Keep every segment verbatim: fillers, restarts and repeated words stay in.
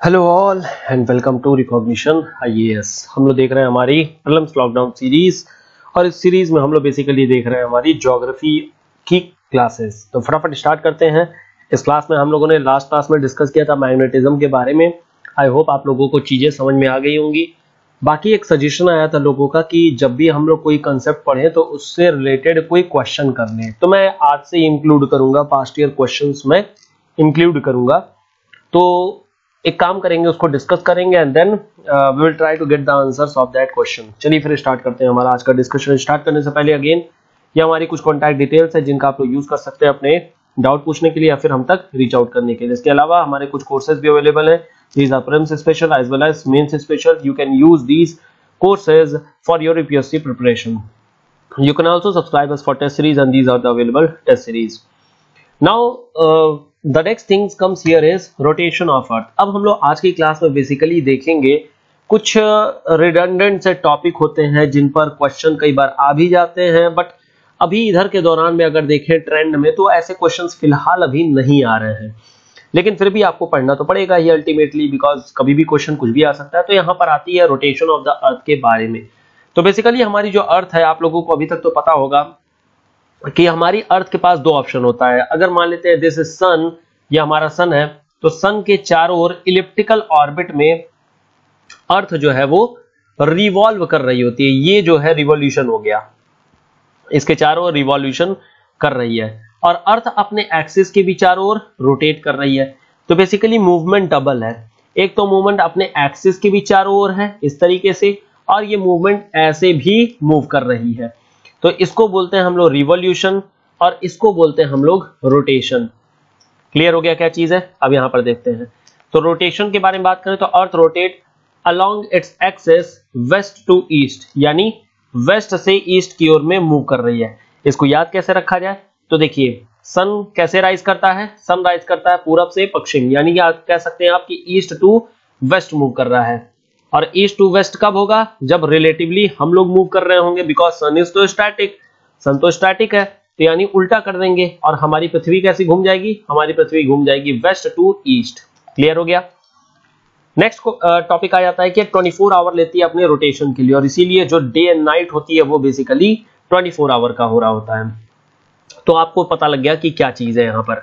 Hello all and welcome to recognition IAS. हम लोग देख रहे हैं हमारी प्रीलिम्स लॉकडाउन सीरीज और इस सीरीज में हम लोग बेसिकली देख रहे हैं हमारी ज्योग्राफी की क्लासेस। तो फटाफट स्टार्ट करते हैं। इस क्लास में हम लोगों ने लास्ट क्लास में डिस्कस किया था मैग्नेटिज्म के बारे में। आई होप आप लोगों को चीजें समझ में आ गई होंगी। बाकी एक सजेशन आया था लोगों का कि जब भी हम लोग कोई कंसेप्ट पढ़ें तो उससे रिलेटेड कोई क्वेश्चन कर लें, तो मैं आज से इंक्लूड करूंगा, पास्ट ईयर क्वेश्चंस में इंक्लूड करूंगा। तो एक काम करेंगे, उसको डिस्कस करेंगे and then we will try to get the answers of that question. चलिए फिर स्टार्ट करते हैं हमारा आज का डिस्कशन। स्टार्ट करने से पहले अगेन ये हमारी कुछ कॉन्टैक्ट डिटेल्स है जिनका आप लोग यूज कर सकते हैं अपने डाउट पूछने के लिए या फिर हम तक रीच आउट करने के लिए। इसके अलावा हमारे कुछ कोर्सेज भी अवेलेबल है। These are prelims special as well as mains special. You can use these courses for your UPSC preparation. You can also subscribe us for test series and these are the available test series. Now uh, the next thing comes here is rotation of earth. अब हम लोग आज की class में basically देखेंगे कुछ redundant से topic होते हैं जिन पर क्वेश्चन कई बार आ भी जाते हैं, बट अभी इधर के दौरान में अगर देखें ट्रेंड में तो ऐसे क्वेश्चंस फिलहाल अभी नहीं आ रहे हैं, लेकिन फिर भी आपको पढ़ना तो पड़ेगा ही अल्टीमेटली, बिकॉज कभी भी क्वेश्चन कुछ भी आ सकता है। तो यहाँ पर आती है रोटेशन ऑफ द अर्थ के बारे में। तो बेसिकली हमारी जो अर्थ है, आप लोगों को अभी तक तो पता होगा कि हमारी अर्थ के पास दो ऑप्शन होता है। अगर मान लेते हैं दिस इज सन, ये हमारा सन है, तो सन के चारों ओर इलिप्टिकल ऑर्बिट में अर्थ जो है वो रिवॉल्व कर रही होती है। ये जो है रिवॉल्यूशन हो गया, इसके चारों ओर रिवॉल्यूशन कर रही है और अर्थ अपने एक्सिस के भी चारों ओर रोटेट कर रही है। तो बेसिकली मूवमेंट डबल है। एक तो मूवमेंट अपने एक्सिस के भी चारों ओर है इस तरीके से, और ये मूवमेंट ऐसे भी मूव कर रही है। तो इसको बोलते हैं हम लोग रिवॉल्यूशन और इसको बोलते हैं हम लोग रोटेशन। क्लियर हो गया क्या चीज है? अब यहां पर देखते हैं। तो रोटेशन के बारे में बात करें तो earth rotate along its axis west to east, यानी वेस्ट से ईस्ट की ओर में मूव कर रही है। इसको याद कैसे रखा जाए? तो देखिए, सन कैसे राइज करता है? सन राइज करता है पूरब से पश्चिम, यानी कि आप कह सकते हैं आपकी ईस्ट टू वेस्ट मूव कर रहा है। और ईस्ट टू वेस्ट कब होगा? जब रिलेटिवली हम लोग मूव कर रहे होंगे, बिकॉज सन इज तो स्टैटिक, सन तो स्टैटिक है, तो यानी उल्टा कर देंगे और हमारी पृथ्वी कैसी घूम जाएगी? हमारी पृथ्वी घूम जाएगी वेस्ट टू ईस्ट। क्लियर हो गया? नेक्स्ट टॉपिक आ जाता है कि चौबीस आवर लेती है अपने रोटेशन के लिए, और इसीलिए जो डे एंड नाइट होती है वो बेसिकली चौबीस आवर का हो रहा होता है। तो आपको पता लग गया कि क्या चीज है यहाँ पर।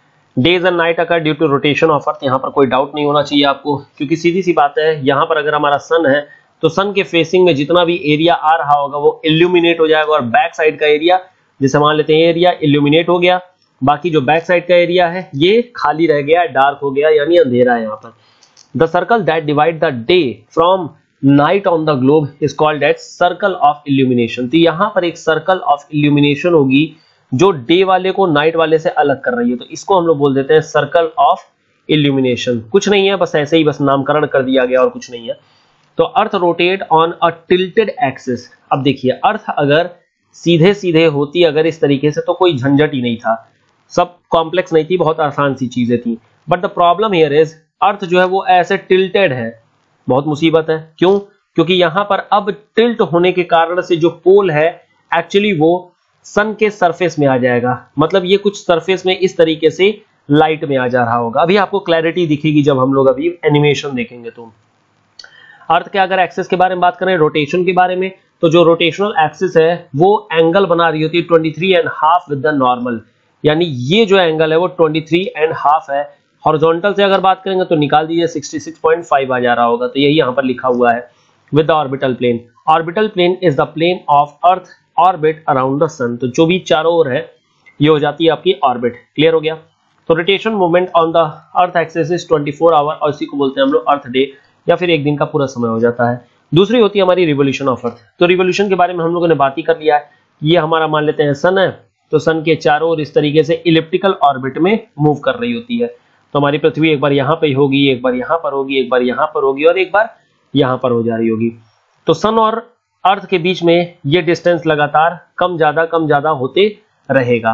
Days and night occur due to rotation of earth, यहाँ पर कोई डाउट नहीं होना चाहिए आपको, क्योंकि सीधी सी बात है, यहाँ पर अगर हमारा सन है तो सन के फेसिंग में जितना भी एरिया आ रहा होगा वो इल्यूमिनेट हो जाएगा, और बैक साइड का एरिया, जैसे मान लेते हैं एरिया इल्यूमिनेट हो गया, बाकी जो बैक साइड का एरिया है ये खाली रह गया, डार्क हो गया, यानी अंधेरा है यहाँ पर। The circle that divide the day from night on the globe is called at circle of illumination. तो यहाँ पर एक सर्कल ऑफ इल्यूमिनेशन होगी जो डे वाले को नाइट वाले से अलग कर रही है, तो इसको हम लोग बोल देते हैं सर्कल ऑफ इल्यूमिनेशन। कुछ नहीं है, बस ऐसे ही बस नामकरण कर दिया गया और कुछ नहीं है। तो earth rotate on a tilted axis. अब देखिए, अर्थ अगर सीधे सीधे होती अगर इस तरीके से तो कोई झंझट ही नहीं था, सब कॉम्प्लेक्स नहीं थी, बहुत आसान सी चीजें थी। But the problem here is earth जो है वो ऐसे टिल्टेड है, बहुत मुसीबत है। क्यों? क्योंकि यहां पर अब टिल्ट होने के कारण से जो पोल है एक्चुअली वो सन के सरफेस में आ जाएगा, मतलब ये कुछ सरफेस में इस तरीके से लाइट में आ जा रहा होगा। अभी आपको क्लैरिटी दिखेगी जब हम लोग अभी एनिमेशन देखेंगे। तो अर्थ के अगर एक्सिस के बारे में बात करें, रोटेशन के बारे में, तो जो रोटेशनल एक्सिस है वो एंगल बना रही होती है तेईस and half with the normal, यानी ये जो एंगल है वो तेईस एंड हाफ है। हॉरिजॉन्टल से अगर बात करेंगे तो निकाल दीजिए छियासठ पॉइंट पाँच आ जा रहा होगा, तो यही यहाँ पर लिखा हुआ है with the orbital plane. Orbital plane is the plane of earth orbit around the sun. तो जो भी चारों ओर है ये हो जाती है आपकी ऑर्बिट। क्लियर हो गया? तो rotation movement on the earth axis is चौबीस आवर, और इसी को बोलते हैं हम लोग अर्थ डे, या फिर एक दिन का पूरा समय हो जाता है। दूसरी होती है हमारी रिवोल्यूशन ऑफ अर्थ। तो रिवोल्यूशन के बारे में हम लोगों ने बात ही कर लिया है। ये हमारा मान लेते हैं सन है, तो सन के चारों ओर इस तरीके से इलिप्टिकल ऑर्बिट में मूव कर रही होती है। तो हमारी पृथ्वी एक बार यहाँ पे होगी, एक बार यहाँ पर होगी, एक बार यहाँ पर होगी और एक बार यहाँ पर हो जा रही होगी। तो सन और अर्थ के बीच में ये डिस्टेंस लगातार कम ज्यादा कम ज्यादा होते रहेगा।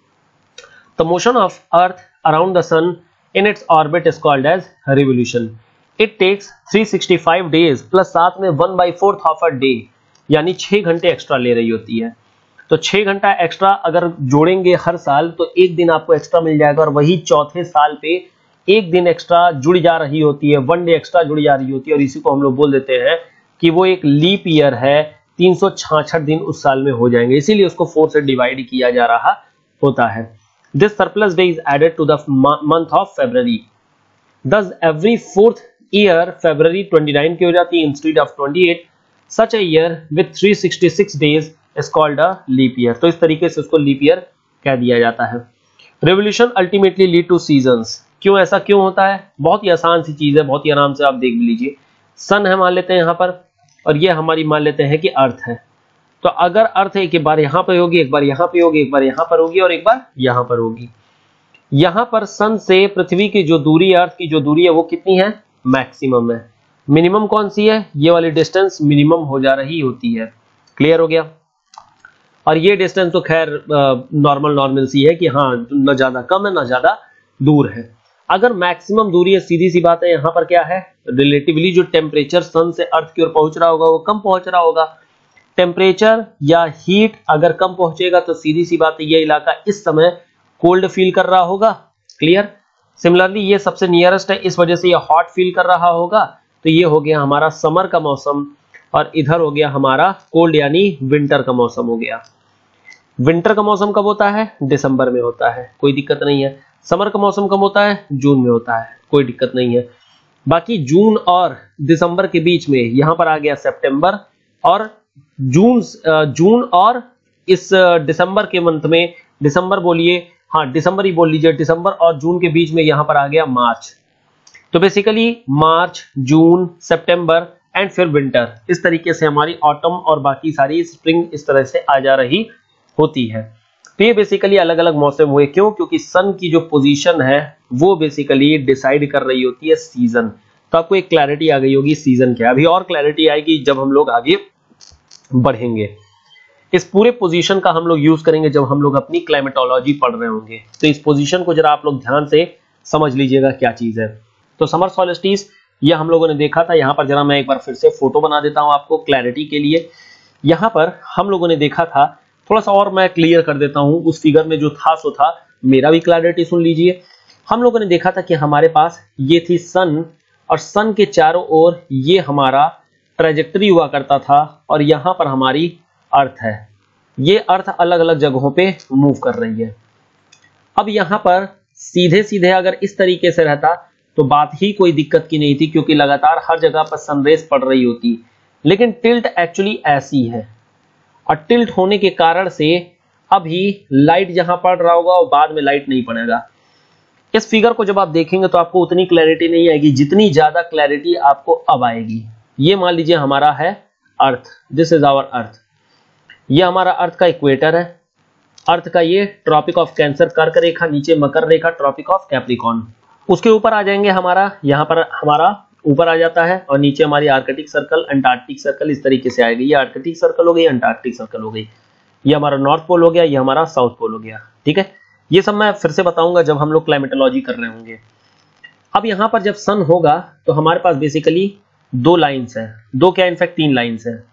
The motion of earth around the sun in its orbit is called as revolution. It takes तीन सौ पैंसठ डेज प्लस साथ में one by fourth of a day, यानी छह घंटे एक्स्ट्रा ले रही होती है। तो छह घंटा एक्स्ट्रा अगर जोड़ेंगे हर साल तो एक दिन आपको एक्स्ट्रा मिल जाएगा, और वही चौथे साल पे एक दिन एक्स्ट्रा जुड़ जा रही होती है, वन डे एक्स्ट्रा जुड़ जा रही होती है, और इसी को हम लोग बोल देते हैं कि वो एक लीप ईयर है, तीन सौ छियासठ दिन उस साल में हो जाएंगे, इसीलिए उसको फोर से डिवाइड किया जा रहा होता है। This surplus day is added to the month of February, thus every fourth year February उनतीस की हो जाती है instead of अट्ठाईस। such a year with three hundred sixty-six days is called a leap year। तो इस तरीके से उसको लीप ईयर कह दिया जाता है। Revolution ultimately lead to seasons, क्यों ऐसा क्यों होता है? बहुत ही आसान सी चीज है, बहुत ही आराम से आप देख लीजिए। सन है मान लेते हैं यहाँ पर, और ये हमारी मान लेते हैं कि अर्थ है। तो अगर अर्थ एक बार यहाँ पे होगी, एक बार यहाँ पे होगी, एक बार यहाँ पर होगी और एक बार यहाँ पर होगी। यहां पर सन से पृथ्वी की जो दूरी, अर्थ की जो दूरी है वो कितनी है? मैक्सिमम है। मिनिमम कौन सी है? ये वाली डिस्टेंस मिनिमम हो जा रही होती है। क्लियर हो गया? और ये डिस्टेंस तो खैर नॉर्मल नॉर्मल सी है कि हाँ न ज्यादा कम है ना ज्यादा दूर है। अगर मैक्सिमम दूरी है, सीधी सी बात है, यहाँ पर क्या है? रिलेटिवली जो टेम्परेचर सन से अर्थ की ओर पहुंच रहा होगा वो कम पहुंच रहा होगा। टेम्परेचर या हीट अगर कम पहुंचेगा तो सीधी सी बात है ये इलाका इस समय कोल्ड फील कर रहा होगा। क्लियर? सिमिलरली ये सबसे नियरेस्ट है, इस वजह से ये हॉट फील कर रहा होगा। तो ये हो गया हमारा समर का मौसम, और इधर हो गया हमारा कोल्ड यानी विंटर का मौसम हो गया। विंटर का मौसम कब होता है? दिसंबर में होता है, कोई दिक्कत नहीं है। समर का मौसम कब होता है? जून में होता है, कोई दिक्कत नहीं है। बाकी जून और दिसंबर के बीच में यहां पर आ गया सितंबर, और जून जून और इस दिसंबर के मंथ में, दिसंबर बोलिए, हाँ दिसंबर ही बोल लीजिए, दिसंबर और जून के बीच में यहां पर आ गया मार्च। तो बेसिकली मार्च, जून, सितंबर एंड फिर विंटर, इस तरीके से हमारी ऑटम और बाकी सारी स्प्रिंग इस तरह से आ जा रही होती है। तो ये बेसिकली अलग अलग मौसम हुए, क्यों? क्योंकि सन की जो पोजीशन है वो बेसिकली डिसाइड कर रही होती है सीजन। तो आपको एक क्लैरिटी आ गई होगी सीजन क्या। अभी और क्लैरिटी आएगी जब हम लोग आगे बढ़ेंगे। इस पूरे पोजीशन का हम लोग यूज करेंगे जब हम लोग अपनी क्लाइमेटोलॉजी पढ़ रहे होंगे। तो इस पोजीशन को जरा आप लोग ध्यान से समझ लीजिएगा क्या चीज है। तो समर सॉल्स्टिस ये हम लोगों ने देखा था। यहाँ पर जरा मैं एक बार फिर से फोटो बना देता हूँ आपको क्लैरिटी के लिए। यहाँ पर हम लोगों ने देखा था, थोड़ा सा और मैं क्लियर कर देता हूँ, उस फिगर में जो था सो था, मेरा भी क्लैरिटी सुन लीजिए। हम लोगों ने देखा था कि हमारे पास ये थी सन, और सन के चारों ओर ये हमारा ट्रेजेक्टरी हुआ करता था, और यहाँ पर हमारी अर्थ है। ये अर्थ अलग अलग जगहों पे मूव कर रही है। अब यहाँ पर सीधे सीधे अगर इस तरीके से रहता तो बात ही कोई दिक्कत की नहीं थी, क्योंकि लगातार हर जगह पर सनरेज पड़ रही होती। लेकिन टिल्ट एक्चुअली ऐसी है, और टिल्ट होने के कारण से अभी लाइट जहां पड़ रहा होगा वो बाद में लाइट नहीं पड़ेगा। इस फिगर को जब आप देखेंगे तो आपको उतनी क्लैरिटी नहीं आएगी जितनी ज्यादा क्लैरिटी आपको अब आएगी। ये मान लीजिए हमारा है earth, this is our earth. ये हमारा अर्थ का इक्वेटर है, अर्थ का ये ट्रॉपिक ऑफ कैंसर कर्क रेखा, नीचे मकर रेखा ट्रॉपिक ऑफ कैप्रिकॉन। उसके ऊपर आ जाएंगे हमारा, यहाँ पर हमारा ऊपर आ जाता है, और नीचे हमारी आर्कटिक सर्कल, अंटार्कटिक सर्कल, इस तरीके से आएगी। ये आर्कटिक सर्कल हो गई, अंटार्कटिक सर्कल हो गई। ये हमारा नॉर्थ पोल हो गया, ये हमारा साउथ पोल हो गया। ठीक है, ये सब मैं फिर से बताऊंगा जब हम लोग क्लाइमेटोलॉजी कर रहे होंगे। अब यहाँ पर जब सन होगा तो हमारे पास बेसिकली दो लाइन्स है, दो क्या इनफैक्ट तीन लाइन्स है।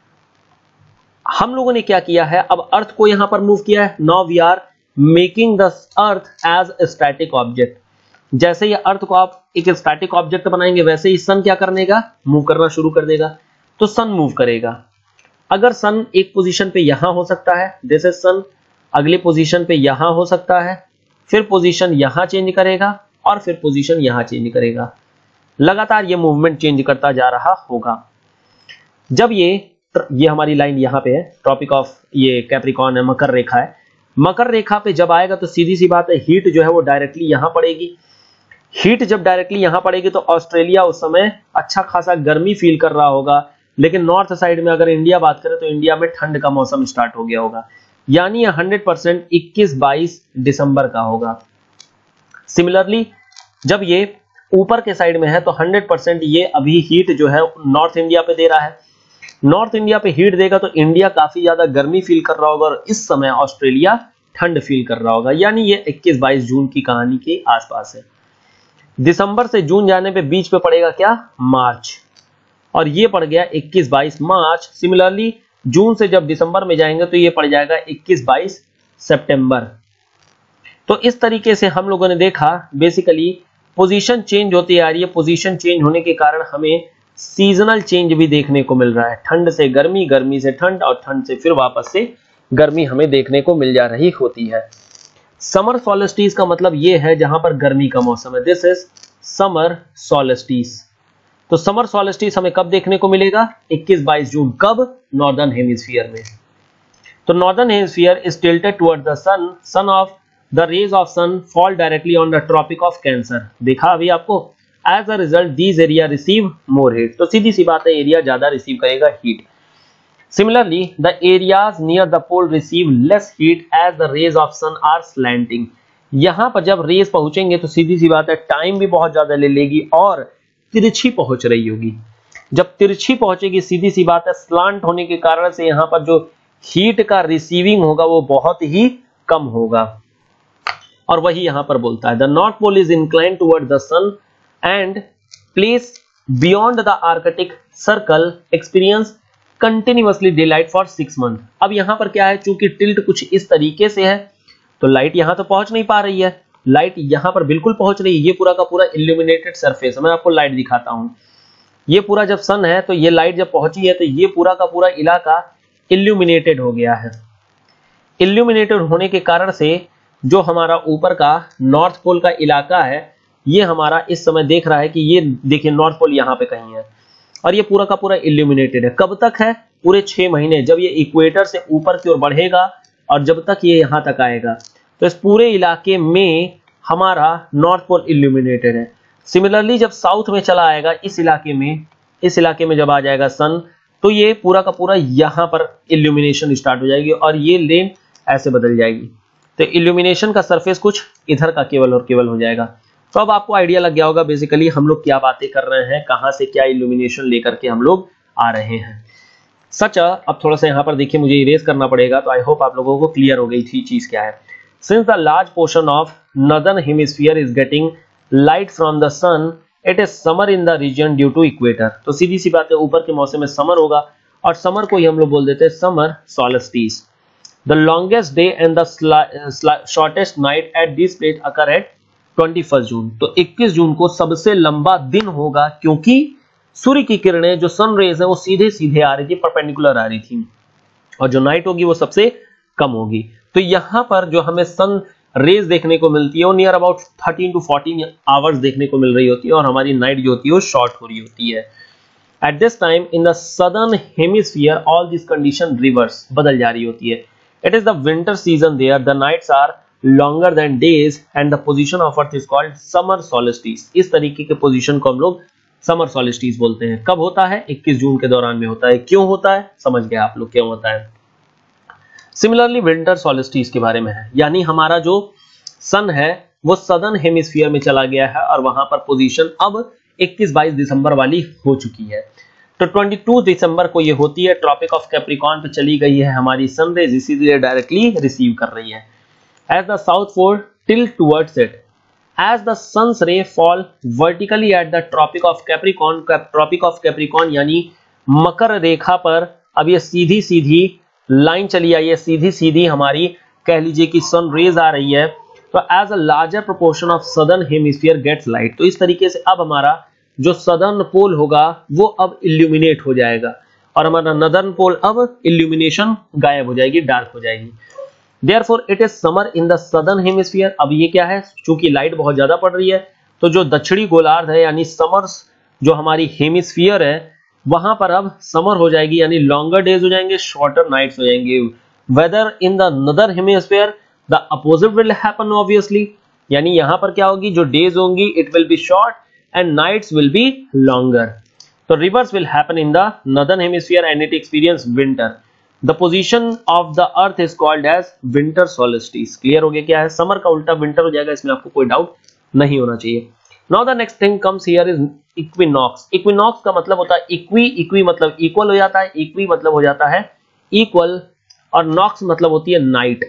हम लोगों ने क्या किया है, अब अर्थ को यहां पर मूव किया है। Now we are making the earth as a static object. जैसे ही अर्थ को आप एक स्टैटिक ऑब्जेक्ट बनाएंगे, वैसे ही सन क्या करने का, मूव करना शुरू कर देगा। तो सन मूव करेगा। अगर सन एक पोजीशन पे यहां हो सकता है, दिस इज सन, अगले पोजीशन पे यहां हो सकता है, फिर पोजीशन यहां चेंज करेगा, और फिर पोजीशन यहां चेंज करेगा। लगातार ये मूवमेंट चेंज करता जा रहा होगा। जब ये ये हमारी लाइन यहाँ पे है, ट्रॉपिक ऑफ ये कैप्रिकॉन है, मकर रेखा है। मकर रेखा पे जब आएगा तो सीधी सी बात है, हीट जो है वो डायरेक्टली यहां पड़ेगी। हीट जब डायरेक्टली यहां पड़ेगी तो ऑस्ट्रेलिया उस समय अच्छा खासा गर्मी फील कर रहा होगा, लेकिन नॉर्थ साइड में अगर इंडिया बात करें तो इंडिया में ठंड का मौसम स्टार्ट हो गया होगा। यानी ये हंड्रेड परसेंट इक्कीस बाईस दिसंबर का होगा। सिमिलरली जब ये ऊपर के साइड में है तो हंड्रेड परसेंट ये अभी हीट जो है नॉर्थ इंडिया पे दे रहा है। नॉर्थ इंडिया पे हीट देगा तो इंडिया काफी ज्यादा गर्मी फील कर रहा होगा, और इस समय ऑस्ट्रेलिया ठंड फील कर रहा होगा। यानी ये इक्कीस बाईस जून की कहानी के आसपास है। दिसंबर से जून जाने पे बीच पे पड़ेगा क्या, मार्च, और ये पड़ गया इक्कीस बाईस मार्च। सिमिलरली जून से जब दिसंबर में जाएंगे तो ये पड़ जाएगा इक्कीस बाईस सितंबर। तो इस तरीके से हम लोगों ने देखा बेसिकली पोजीशन चेंज होती आ रही है, पोजीशन चेंज होने के कारण हमें सीजनल चेंज भी देखने को मिल रहा है, ठंड से गर्मी, गर्मी से ठंड और ठंड से फिर वापस से गर्मी हमें देखने को मिल जा रही होती है। समर सॉलिस्टिस का मतलब यह है जहां पर गर्मी का मौसम है, दिस इज समर सॉलिस्टिस। तो समर सॉलिस्टिस हमें कब देखने को मिलेगा? इक्कीस बाईस जून। कब? नॉर्दर्न हेमिस्फीयर में। तो northern hemisphere is tilted toward the sun, sun of the rays of sun fall directly on the tropic of cancer. देखा अभी आपको, as a result these area receive more heat. तो सीधी सी बात है, एरिया ज्यादा रिसीव करेगा heat. Similarly the areas near the pole receive less heat as the rays of sun are slanting. यहां पर जब रेज पहुंचेंगे तो सीधी सी बात है, टाइम भी बहुत ज्यादा ले लेगी और तिरछी पहुंच रही होगी। जब तिरछी पहुंचेगी, सीधी सी बात है, स्लांट होने के कारण से यहां पर जो हीट का रिसीविंग होगा वो बहुत ही कम होगा। और वही यहां पर बोलता है, the north pole is incline toward the sun and place beyond the arctic circle experience continuously day light for six month. अब यहां पर क्या है, चूंकि टिल्ट कुछ इस तरीके से है तो लाइट यहां तो पहुंच नहीं पा रही है, लाइट यहां पर बिल्कुल पहुंच रही है। ये पूरा का पूरा इल्यूमिनेटेड सरफेस है, मैं आपको लाइट दिखाता हूं। ये पूरा जब सन है तो ये लाइट जब पहुंची है तो ये पूरा का पूरा इलाका इल्यूमिनेटेड हो गया है। इल्यूमिनेटेड होने के कारण से जो हमारा ऊपर का नॉर्थ पोल का इलाका है, ये हमारा इस समय देख रहा है कि ये देखिए नॉर्थ पोल यहाँ पे कहीं है और ये पूरा का पूरा इल्यूमिनेटेड है। कब तक है? पूरे छह महीने, जब ये इक्वेटर से ऊपर की ओर बढ़ेगा और जब तक ये यहाँ तक आएगा। तो इस पूरे इलाके में हमारा नॉर्थ पोल इल्यूमिनेटेड है। सिमिलरली जब साउथ में चला आएगा, इस इलाके में, इस इलाके में जब आ जाएगा सन, तो ये पूरा का पूरा यहाँ पर इल्यूमिनेशन स्टार्ट हो जाएगी और ये लेन ऐसे बदल जाएगी। तो इल्यूमिनेशन का सरफेस कुछ इधर का केवल और केवल हो जाएगा। तो अब आपको आइडिया लग गया होगा बेसिकली हम लोग क्या बातें कर रहे हैं, कहां से क्या इल्यूमिनेशन लेकर के हम लोग आ रहे हैं। सच अब थोड़ा सा यहाँ पर देखिए, मुझे इरेज करना पड़ेगा, तो आई होप आप लोगों को क्लियर हो गई थी चीज क्या है। Since the large portion of northern hemisphere is getting light from the sun, it is summer in the region due to equator. तो सीधी सी बात है, ऊपर के मौसम में समर होगा और समर को ही हम लोग बोल देते हैं summer solstice. The longest day and the shortest night at this place occur at इक्कीस जून। तो इक्कीस जून को सबसे लंबा दिन होगा, क्योंकि सूर्य की किरणें जो सन रेज है वो सीधे सीधे आ रही थी, परपेंडिकुलर आ रही थी, और जो नाइट होगी वो सबसे कम होगी। तो यहां पर जो हमें सन रेज देखने को मिलती है वो near about thirteen to fourteen hours देखने को मिल रही होती है और हमारी नाइट जो होती है वो शॉर्ट हो रही होती है। At this time in the southern hemisphere all this condition reverse, बदल जा रही होती है। It is the winter season there. The nights are longer than days and the position of Earth is called summer solstice. इस तरीके के position को हम लोग समर सॉलिस्टिस बोलते हैं। कब होता है? इक्कीस जून के दौरान में होता है। क्यों होता है? समझ गए आप लोग क्यों होता है। सिमिलरली विंटर सॉलिस्टिस के बारे में है, यानी हमारा जो सन है वो सदर्न हेमिस्फीयर में चला गया है और वहां पर पोजीशन अब इक्कीस बाईस दिसंबर वाली हो चुकी है। तो बाईस दिसंबर को ये होती है, ट्रॉपिक ऑफ कैप्रिकॉर्न पे चली गई है हमारी सनरेज, इसीलिए डायरेक्टली रिसीव कर रही है। As the south pole tilt towards it, as the sun's ray fall vertically at the tropic of capricorn, tropic of capricorn यानी मकर रेखा पर अब ये सीधी सीधी लाइन चली आई है, सीधी सीधी हमारी कह लीजिए कि सन रेज आ रही है। तो as a larger proportion of southern hemisphere gets light, तो इस तरीके से अब हमारा जो सदर्न पोल होगा वो अब इल्यूमिनेट हो जाएगा और हमारा नदर्न पोल अब इल्यूमिनेशन गायब हो जाएगी, डार्क हो जाएगी। Therefore it is summer in the southern hemisphere. अब ये क्या है, चूंकि लाइट बहुत ज्यादा पड़ रही है तो जो दक्षिणी गोलार्ध है यानी समर्स जो हमारी हेमिस्फीयर है वहां पर अब समर हो जाएगी, यानी लॉन्गर डेज हो जाएंगे, शॉर्टर नाइट्स हो जाएंगे। Whether in the northern hemisphere the opposite will happen obviously, यानी यहां पर क्या होगी, जो डेज होंगी it will be short and nights will be longer. So reverse will happen in the northern hemisphere and it experience winter. The position of the earth is called as winter solstice. Clear हो गया क्या है, summer का उल्टा winter हो जाएगा, इसमें आपको कोई डाउट नहीं होना चाहिए। Now the next thing comes here is equinox. Equinox का मतलब होता है इक्वी, इक्वी मतलब इक्वल हो जाता है, इक्वी मतलब हो जाता है इक्वल और नॉक्स मतलब होती है नाइट,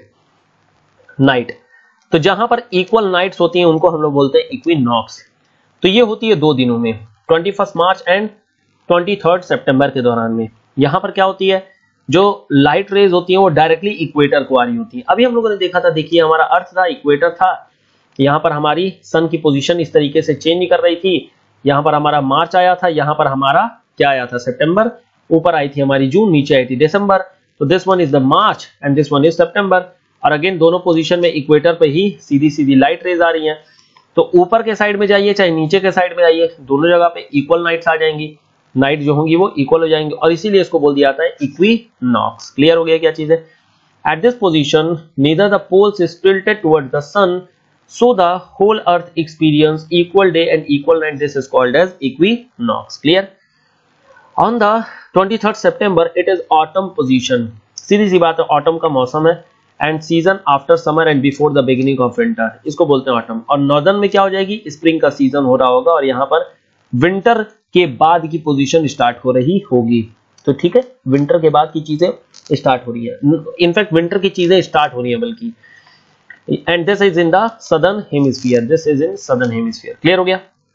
नाइट। तो जहां पर इक्वल नाइट्स होती हैं उनको हम लोग बोलते हैं इक्विनॉक्स। तो ये होती है दो दिनों में, इक्कीस मार्च एंड तेईस सितंबर के दौरान में। यहां पर क्या होती है, जो लाइट रेज होती हैं वो डायरेक्टली इक्वेटर को आ रही होती है। अभी हम लोगों ने देखा था, देखिए हमारा अर्थ था, इक्वेटर था, यहाँ पर हमारी सन की पोजीशन इस तरीके से चेंज कर रही थी। यहाँ पर हमारा मार्च आया था, यहाँ पर हमारा क्या आया था, सितंबर, ऊपर आई थी हमारी जून, नीचे आई थी दिसंबर। तो this one is the March and this one is सितंबर। और अगेन दोनों पोजीशन में इक्वेटर पे ही सीधी सीधी लाइट रेज आ रही हैं। तो ऊपर के साइड में जाइए चाहे नीचे के साइड में जाइए, दोनों जगह पे इक्वल नाइट्स आ जाएंगी, नाइट जो होंगी वो इक्वल हो जाएंगी, और इसीलिए इसको बोल दिया जाता है इक्विनॉक्स। क्लियर हो गया क्या चीज है? At this position, neither the poles is tilted toward the sun, so the whole Earth experience equal day and equal night. This is called as equinox. Clear? On the twenty-third September, it is autumn position. सीधी सी बात है, autumn का मौसम है and season after summer and before the beginning of winter. इसको बोलते हैं autumn. और northern में क्या हो जाएगी, spring का season हो रहा होगा और यहाँ पर winter के बाद की position start हो रही होगी। तो ठीक है, विंटर के बाद की चीजें स्टार्ट हो रही है, इनफैक्ट विंटर की चीजें स्टार्ट हो रही है बल्कि। And this is in the southern hemisphere, this is in southern hemisphere. Clear हो गया?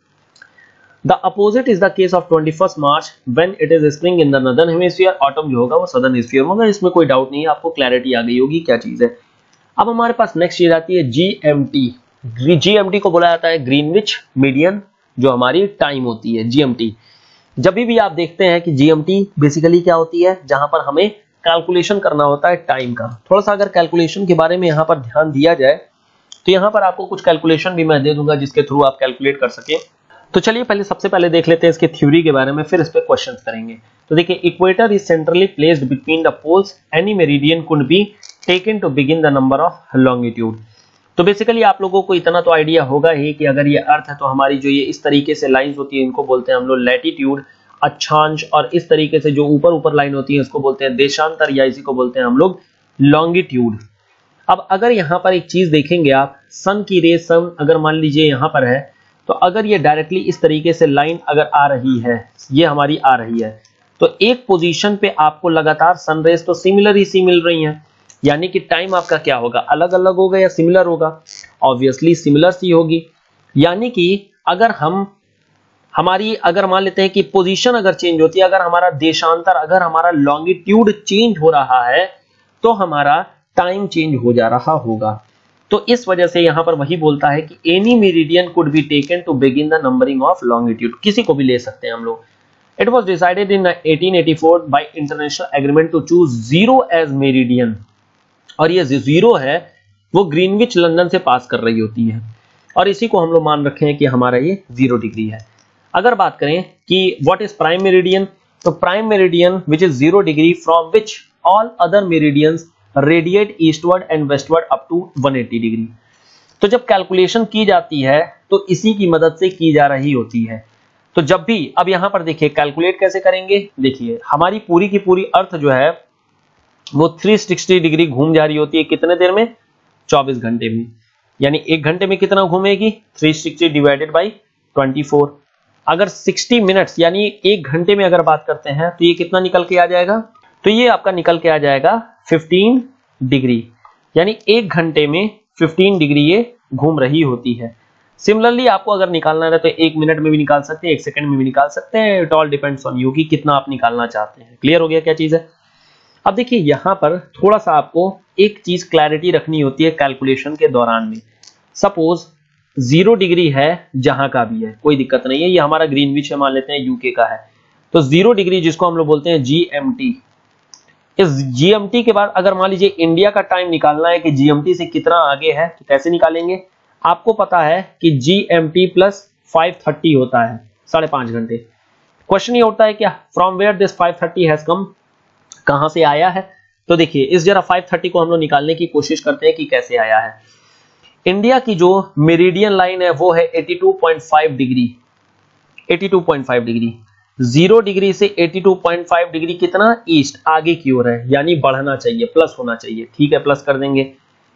The opposite is the case of twenty first March when it is spring in the northern hemisphere. Autumn जो होगा वो southern hemisphere में होगा, इसमें कोई doubt नहीं है, आपको क्लैरिटी आ गई होगी क्या चीज है। अब हमारे पास नेक्स्ट चीज आती है जीएमटी। जीएमटी को बोला जाता है ग्रीनविच मीडियन, जो हमारी टाइम होती है जीएमटी। जब भी आप देखते हैं कि जीएमटी बेसिकली क्या होती है, जहां पर हमें कैलकुलेशन करना होता है टाइम का। थोड़ा सा अगर कैलकुलेशन के बारे में यहां पर ध्यान दिया जाए तो यहां पर आपको कुछ कैलकुलेशन भी मैं दे दूंगा जिसके थ्रू आप कैलकुलेट कर सके। तो चलिए पहले सबसे पहले देख लेते हैं इसके थ्योरी के बारे में, फिर इस पे क्वेश्चंस करेंगे। तो देखिए, equator is centrally placed between the poles, any meridian could be taken to begin the number of longitude. तो बेसिकली आप लोगों को इतना तो आइडिया होगा ही कि अगर ये अर्थ है तो हमारी जो ये इस तरीके से लाइंस होती है इनको बोलते हैं हम लोग लैटिट्यूड, अक्षांश, और इस तरीके से जो ऊपर ऊपर लाइन होती है इसको बोलते हैं देशांतर, या इसी को बोलते हैं हम लोग लॉन्गिट्यूड। अब अगर यहाँ पर एक चीज देखेंगे आप, सन की रेज, सन अगर मान लीजिए यहाँ पर है, तो अगर ये डायरेक्टली इस तरीके से लाइन अगर आ रही है, ये हमारी आ रही है, तो एक पोजीशन पे आपको लगातार सन रेज तो सिमिलर ही सी मिल रही हैं, यानी कि टाइम आपका क्या होगा, अलग अलग होगा या सिमिलर होगा? ऑब्वियसली सिमिलर सी होगी। यानी कि अगर हम हमारी अगर मान लेते हैं कि पोजीशन अगर चेंज होती है, अगर हमारा देशांतर, अगर हमारा लॉन्गिट्यूड चेंज हो रहा है, तो हमारा टाइम चेंज हो जा रहा होगा। तो इस वजह से यहां पर वही बोलता है कि any meridian could be taken to begin the numbering of longitude. किसी को भी ले सकते हैं हम लोग। It was decided in eighteen eighty four by international agreement to choose zero as meridian. और ये जीरो है वो ग्रीनविच लंदन से पास कर रही होती है, और इसी को हम लोग मान रखे हैं कि हमारा ये जीरो डिग्री है। अगर बात करें कि व्हाट इज प्राइम मेरिडियन, तो prime meridian which is zero degree from which all other meridians radiate eastward and westward up to one eighty degree. तो जब कैलकुलेशन की जाती है तो इसी की मदद से की जा रही होती है। तो जब भी, अब यहां पर देखिए कैलकुलेट कैसे करेंगे, देखिए हमारी पूरी की पूरी अर्थ जो है वो तीन सौ साठ डिग्री घूम जा रही होती है, कितने देर में, चौबीस घंटे में। यानी एक घंटे में कितना घूमेगी, तीन सौ साठ डिवाइडेड बाई चौबीस। अगर साठ मिनट्स यानी एक घंटे में अगर बात करते हैं तो ये कितना निकल के आ जाएगा, तो ये आपका निकल के आ जाएगा पंद्रह डिग्री। यानी एक घंटे में पंद्रह डिग्री ये घूम रही होती है। सिमिलरली आपको अगर निकालना है तो एक मिनट में भी निकाल सकते हैं, एक सेकंड में भी निकाल सकते हैं। It all depends on you कि कितना आप निकालना चाहते हैं। क्लियर हो गया क्या चीज है? अब देखिए यहां पर थोड़ा सा आपको एक चीज क्लैरिटी रखनी होती है कैलकुलेशन के दौरान में। सपोज जीरो डिग्री है, जहां का भी है कोई दिक्कत नहीं है, ये हमारा ग्रीनविच है, मान लेते हैं यूके का है, तो जीरो डिग्री जिसको हम लोग बोलते हैं जीएमटी। इस जीएमटी के बाद अगर मान लीजिए इंडिया का टाइम निकालना है कि जीएमटी से कितना आगे है, तो कैसे निकालेंगे? आपको पता है कि जीएमटी प्लस फाइव थर्टी होता है, साढ़े पांच घंटे। क्वेश्चन ये होता है क्या, from where this five thirty has come, कहां से आया है? तो देखिए इस जरा फाइव थर्टी को हम लोग निकालने की कोशिश करते हैं कि कैसे आया है। इंडिया की जो मेरिडियन लाइन है वो है बयासी पॉइंट फाइव डिग्री, बयासी point five degree. Zero degree से बयासी पॉइंट फाइव डिग्री कितना ईस्ट, आगे की ओर है, यानी बढ़ना चाहिए, प्लस होना चाहिए। ठीक है, प्लस कर देंगे।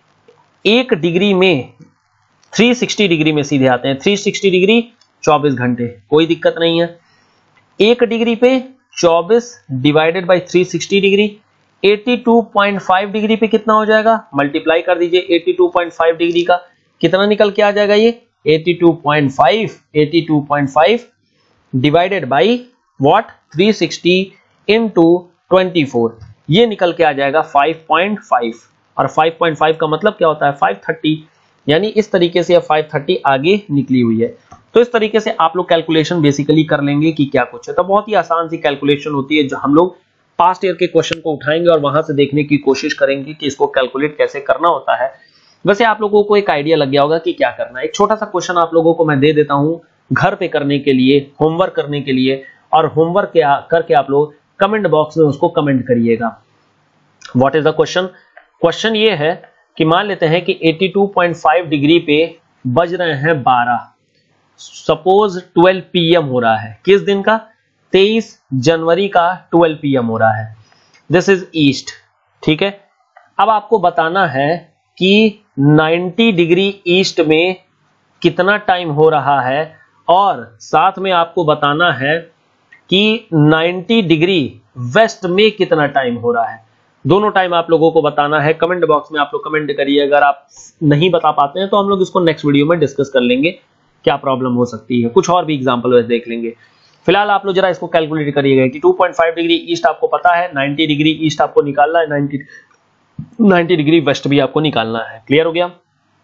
एक डिग्री में तीन सौ साठ डिग्री में सीधे आते हैं, तीन सौ साठ डिग्री चौबीस घंटे, कोई दिक्कत नहीं है। एक डिग्री पे चौबीस डिवाइडेड बाय तीन सौ साठ डिग्री, बयासी पॉइंट फाइव डिग्री पे कितना हो जाएगा, मल्टीप्लाई कर दीजिए बयासी पॉइंट फाइव डिग्री का, कितना निकल के आ जाएगा ये बयासी पॉइंट फाइव, बयासी point five divided by what तीन सौ साठ इनटू चौबीस, ये निकल के आ जाएगा पाँच पॉइंट फाइव। और पाँच पॉइंट फाइव का मतलब क्या होता है, पाँच सौ तीस, यानी इस तरीके से फाइव थर्टी आगे निकली हुई है। तो इस तरीके से आप लोग कैलकुलेशन बेसिकली कर लेंगे कि क्या कुछ है। तो बहुत ही आसान सी कैलकुलेशन होती है, जो हम लोग पास्ट ईयर के क्वेश्चन को उठाएंगे और वहां से देखने की कोशिश करेंगे कि इसको कैलकुलेट कैसे करना होता है। वैसे आप लोगों को एक आइडिया लग गया होगा कि क्या करना है। एक छोटा सा क्वेश्चन आप लोगों को मैं दे देता हूं घर पे करने के लिए, होमवर्क करने के लिए, और होमवर्क करके आप लोग कमेंट बॉक्स में उसको कमेंट करिएगा। What is the question? Question ये है कि मान लेते हैं कि बयासी पॉइंट पाँच डिग्री पे बज रहे हैं बारह, सपोज ट्वेल्व पी एम हो रहा है। किस दिन का? तेईस जनवरी का ट्वेल्व पी एम हो रहा है। दिस इज ईस्ट, ठीक है। अब आपको बताना है कि नब्बे डिग्री ईस्ट में कितना टाइम हो रहा है, और साथ में आपको बताना है कि नब्बे डिग्री वेस्ट में कितना टाइम हो रहा है। दोनों टाइम आप लोगों को बताना है। कमेंट बॉक्स में आप लोग कमेंट करिए। अगर आप नहीं बता पाते हैं तो हम लोग इसको नेक्स्ट वीडियो में डिस्कस कर लेंगे क्या प्रॉब्लम हो सकती है, कुछ और भी एग्जांपल देख लेंगे। फिलहाल आप लोग जरा इसको कैलकुलेट करिएगा कि two point five degree east आपको पता है, नब्बे डिग्री ईस्ट आपको निकालना है, नब्बे नब्बे डिग्री वेस्ट भी आपको निकालना है। क्लियर हो गया?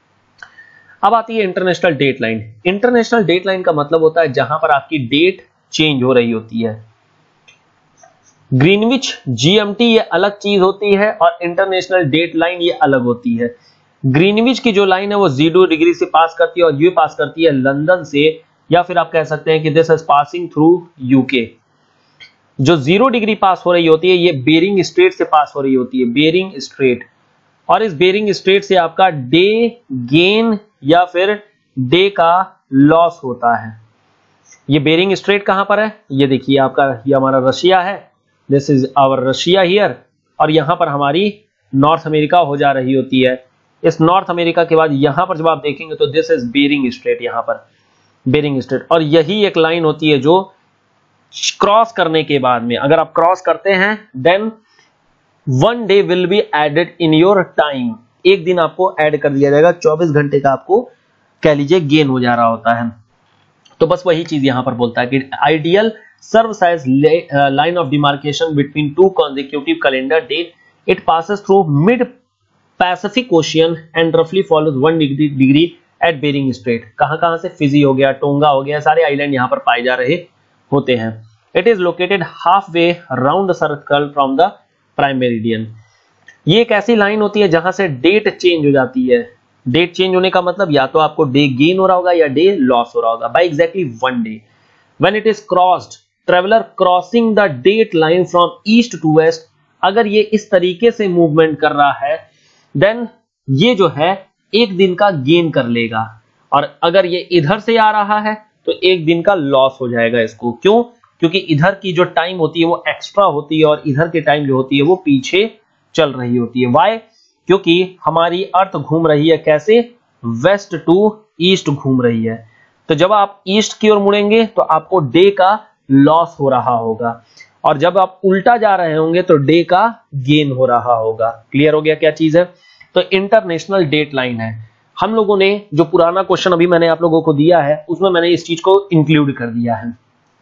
अब आती है international date line. International date line का मतलब होता है जहां पर आपकी डेट चेंज हो रही होती है। ग्रीनविच जीएमटी ये अलग चीज होती है और इंटरनेशनल डेट लाइन ये अलग होती है। ग्रीनविच की जो लाइन है वो जीरो डिग्री से पास करती है और ये पास करती है लंदन से, या फिर आप कह सकते हैं कि this is passing through UK. जो जीरो डिग्री पास हो रही होती है ये बेरिंग स्ट्रेट से पास हो रही होती है, बेरिंग स्ट्रेट। और इस बेरिंग स्ट्रेट से आपका डे गेन या फिर डे का लॉस होता है। ये बेरिंग स्ट्रेट कहां पर है? ये देखिए आपका, ये हमारा रशिया है, this is our Russia here, और यहां पर हमारी नॉर्थ अमेरिका हो जा रही होती है। इस नॉर्थ अमेरिका के बाद यहां पर जब आप देखेंगे तो दिस इज बेरिंग स्ट्रेट, यहां पर बेरिंग स्ट्रेट। और यही एक लाइन होती है जो क्रॉस करने के बाद में, अगर आप क्रॉस करते हैं then one day will be added in your time. एक दिन आपको ऐड कर दिया जाएगा, चौबीस घंटे का आपको कह लीजिए गेन हो जा रहा होता है। तो बस वही चीज यहां पर बोलता है कि ideal serves as uh, line of demarcation between two consecutive calendar date. It passes through mid Pacific Ocean and roughly follows one degree, degree at Bering Strait. कहां कहां से? फिजी हो गया, टोंगा हो गया, सारे आइलैंड यहां पर पाए जा रहे होते हैं। It is located halfway round the circle from the prime meridian. ये एक ऐसी लाइन होती है जहां से डेट चेंज हो जाती है। डेट चेंज होने का मतलब या तो आपको डे गेन हो रहा होगा या डे लॉस हो रहा होगा by exactly one day. When it is crossed, traveller crossing the date line from east to west, अगर ये इस तरीके से मूवमेंट कर रहा है देन ये जो है एक दिन का गेन कर लेगा, और अगर ये इधर से आ रहा है तो एक दिन का लॉस हो जाएगा इसको। क्यों? क्योंकि इधर की जो टाइम होती है वो एक्स्ट्रा होती है और इधर की टाइम जो होती है वो पीछे चल रही होती है। वाई? क्योंकि हमारी अर्थ घूम रही है कैसे? वेस्ट टू ईस्ट घूम रही है। तो जब आप ईस्ट की ओर मुड़ेंगे तो आपको डे का लॉस हो रहा होगा, और जब आप उल्टा जा रहे होंगे तो डे का गेन हो रहा होगा। क्लियर हो गया क्या चीज है? तो इंटरनेशनल डेट लाइन है। हम लोगों ने जो पुराना क्वेश्चन अभी मैंने आप लोगों को दिया है उसमें मैंने इस चीज को इंक्लूड कर दिया है।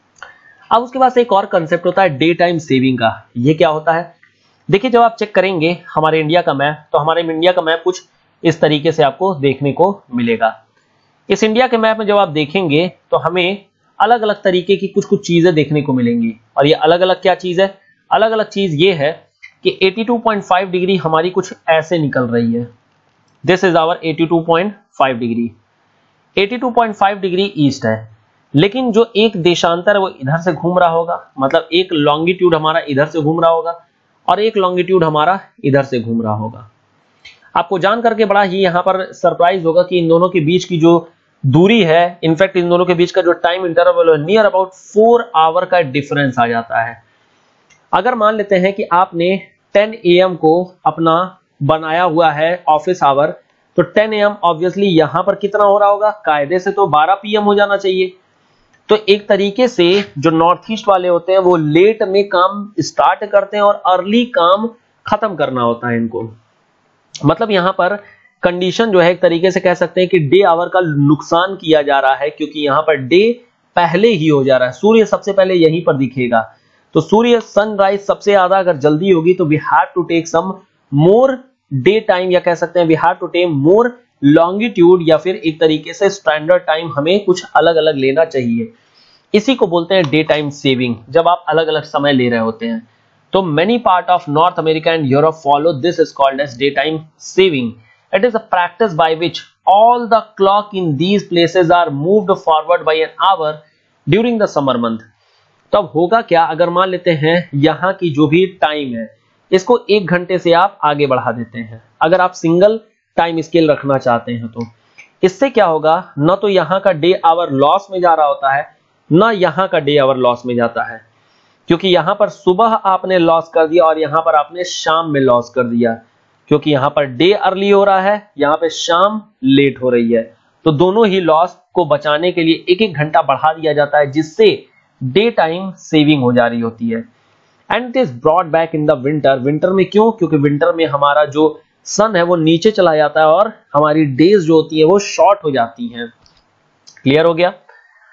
अब उसके बाद से एक और कंसेप्ट होता है डे टाइम सेविंग का। ये क्या होता है? देखिए, जब आप चेक करेंगे हमारे इंडिया का मैप, तो हमारे इंडिया का मैप कुछ इस तरीके से आपको देखने को मिलेगा। इस इंडिया के मैप में जब आप देखेंगे तो हमें अलग अलग तरीके की कुछ कुछ चीजें देखने को मिलेंगी। और ये अलग अलग क्या चीज है? अलग अलग चीज ये है कि बयासी पॉइंट पाँच डिग्री हमारी कुछ ऐसे निकल रही है। दिस इज आवर बयासी पॉइंट पाँच डिग्री। बयासी पॉइंट पाँच डिग्री ईस्ट है, लेकिन जो एक देशांतर है वो इधर से घूम रहा होगा, मतलब एक लॉन्गिट्यूड हमारा इधर से घूम रहा होगा और एक लॉन्गिट्यूड हमारा इधर से घूम रहा होगा। आपको जान करके बड़ा ही यहां पर सरप्राइज होगा कि इन दोनों के बीच की जो दूरी है, इनफैक्ट इन दोनों के बीच का जो टाइम इंटरवल है नियर अबाउट फोर आवर का डिफरेंस आ जाता है। अगर मान लेते हैं कि आपने टेन ए एम को अपना बनाया हुआ है ऑफिस आवर, तो टेन ए एम ऑब्वियसली यहां पर कितना हो रहा होगा? कायदे से तो बारह पी एम हो जाना चाहिए। तो एक तरीके से जो नॉर्थ ईस्ट वाले होते हैं वो लेट में काम स्टार्ट करते हैं और अर्ली काम खत्म करना होता है इनको। मतलब यहां पर कंडीशन जो है एक तरीके से कह सकते हैं कि डे आवर का नुकसान किया जा रहा है, क्योंकि यहां पर डे पहले ही हो जा रहा है। सूर्य सबसे पहले यहीं पर दिखेगा, तो सूर्य सनराइज सबसे ज्यादा अगर जल्दी होगी तो we have to take some more day time, या कह सकते हैं we have to take more longitude या फिर एक तरीके से स्टैंडर्ड टाइम हमें कुछ अलग अलग लेना चाहिए। इसी को बोलते हैं डे टाइम सेविंग, जब आप अलग अलग समय ले रहे होते हैं। तो many part of North America and Europe follow this is called as day time saving. It is a practice by which all the clock in these places are moved forward by an hour during the summer month. तो अब होगा क्या, अगर मान लेते हैं यहाँ की जो भी टाइम है इसको एक घंटे से आप आगे बढ़ा देते हैं, अगर आप सिंगल टाइम स्केल रखना चाहते हैं तो इससे क्या होगा, न तो यहाँ का डे आवर लॉस में जा रहा होता है, न यहाँ का डे आवर लॉस में जाता है, क्योंकि यहाँ पर सुबह आपने लॉस कर दिया और यहाँ पर आपने शाम में लॉस कर दिया, क्योंकि यहाँ पर डे अर्ली हो रहा है, यहाँ पे शाम लेट हो रही है। तो दोनों ही लॉस को बचाने के लिए एक एक घंटा बढ़ा दिया जाता है, जिससे डे टाइम सेविंग हो जा रही होती है। And it is brought back in the winter. Winter में क्यों? क्योंकि विंटर में हमारा जो सन है वो नीचे चला जाता है और हमारी डेज जो होती है वो शॉर्ट हो जाती हैं। क्लियर हो गया?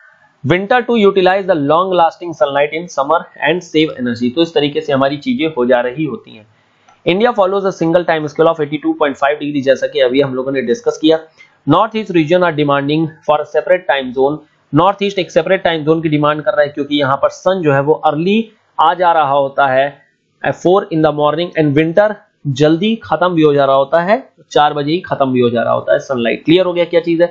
Winter to utilize the long lasting sunlight in summer and save energy. तो इस तरीके से हमारी चीजें हो जा रही होती हैं। India follows a single time scale of बयासी पॉइंट पाँच डिग्री, जैसा कि अभी हम लोगों ने डिस्कस किया। North east region are demanding for a separate time zone. North east एक सेपरेट टाइम जोन की डिमांड कर रहा है, क्योंकि यहाँ पर सन जो है वो अर्ली आ जा रहा होता है four in the morning, and winter जल्दी खत्म भी हो जा रहा होता है, चार बजे ही खत्म भी हो जा रहा होता है सनलाइट। क्लियर हो गया क्या चीज है?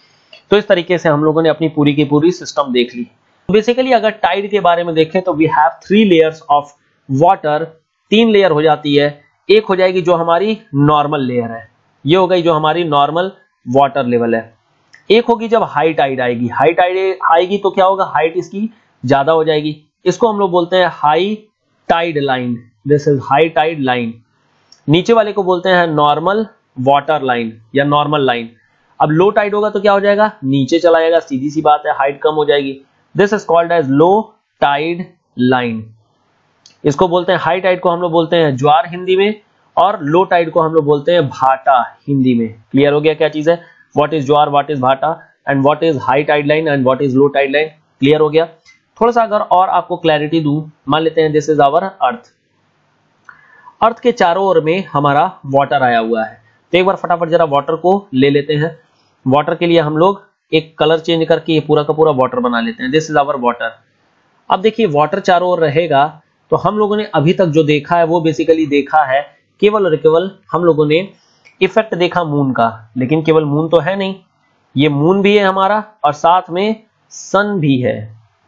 तो इस तरीके से हम लोगों ने अपनी पूरी की पूरी सिस्टम देख ली। बेसिकली अगर टाइड के बारे में देखें तो we have three layers of water. तीन लेयर हो जाती है। एक हो जाएगी जो हमारी नॉर्मल लेयर है, ये हो गई जो हमारी नॉर्मल वाटर लेवल है। एक होगी जब हाई टाइड आएगी। हाई टाइड आएगी तो क्या होगा, हाइट इसकी ज्यादा हो जाएगी। इसको हम लोग बोलते हैं high tide line. This is high tide line. नीचे वाले को बोलते हैं नॉर्मल वाटर लाइन या नॉर्मल लाइन। अब लो टाइड होगा तो क्या हो जाएगा, नीचे चला जाएगा, सीधी सी बात है, हाइट कम हो जाएगी। This is called as low tide line. इसको बोलते हैं, हाई टाइड को हम लोग बोलते हैं ज्वार हिंदी में, और लो टाइड को हम लोग बोलते हैं भाटा हिंदी में। क्लियर हो गया क्या चीज है? What is jwar, what is bhata, and what is high tide line and what is low tide line. Clear हो गया? थोड़ा सा अगर और आपको क्लैरिटी दूं, मान लेते हैं this is our earth. Earth के चारों ओर में हमारा वाटर आया हुआ है। तो एक बार फटाफट जरा वाटर को ले लेते हैं। वाटर के लिए हम लोग एक कलर चेंज करके ये पूरा का पूरा वाटर बना लेते हैं। This is our water. अब देखिए वाटर चारों ओर रहेगा तो हम लोगों ने अभी तक जो देखा है वो बेसिकली देखा है केवल और केवल हम लोगों ने इफेक्ट देखा मून का, लेकिन केवल मून तो है नहीं, ये मून भी है हमारा और साथ में सन भी है।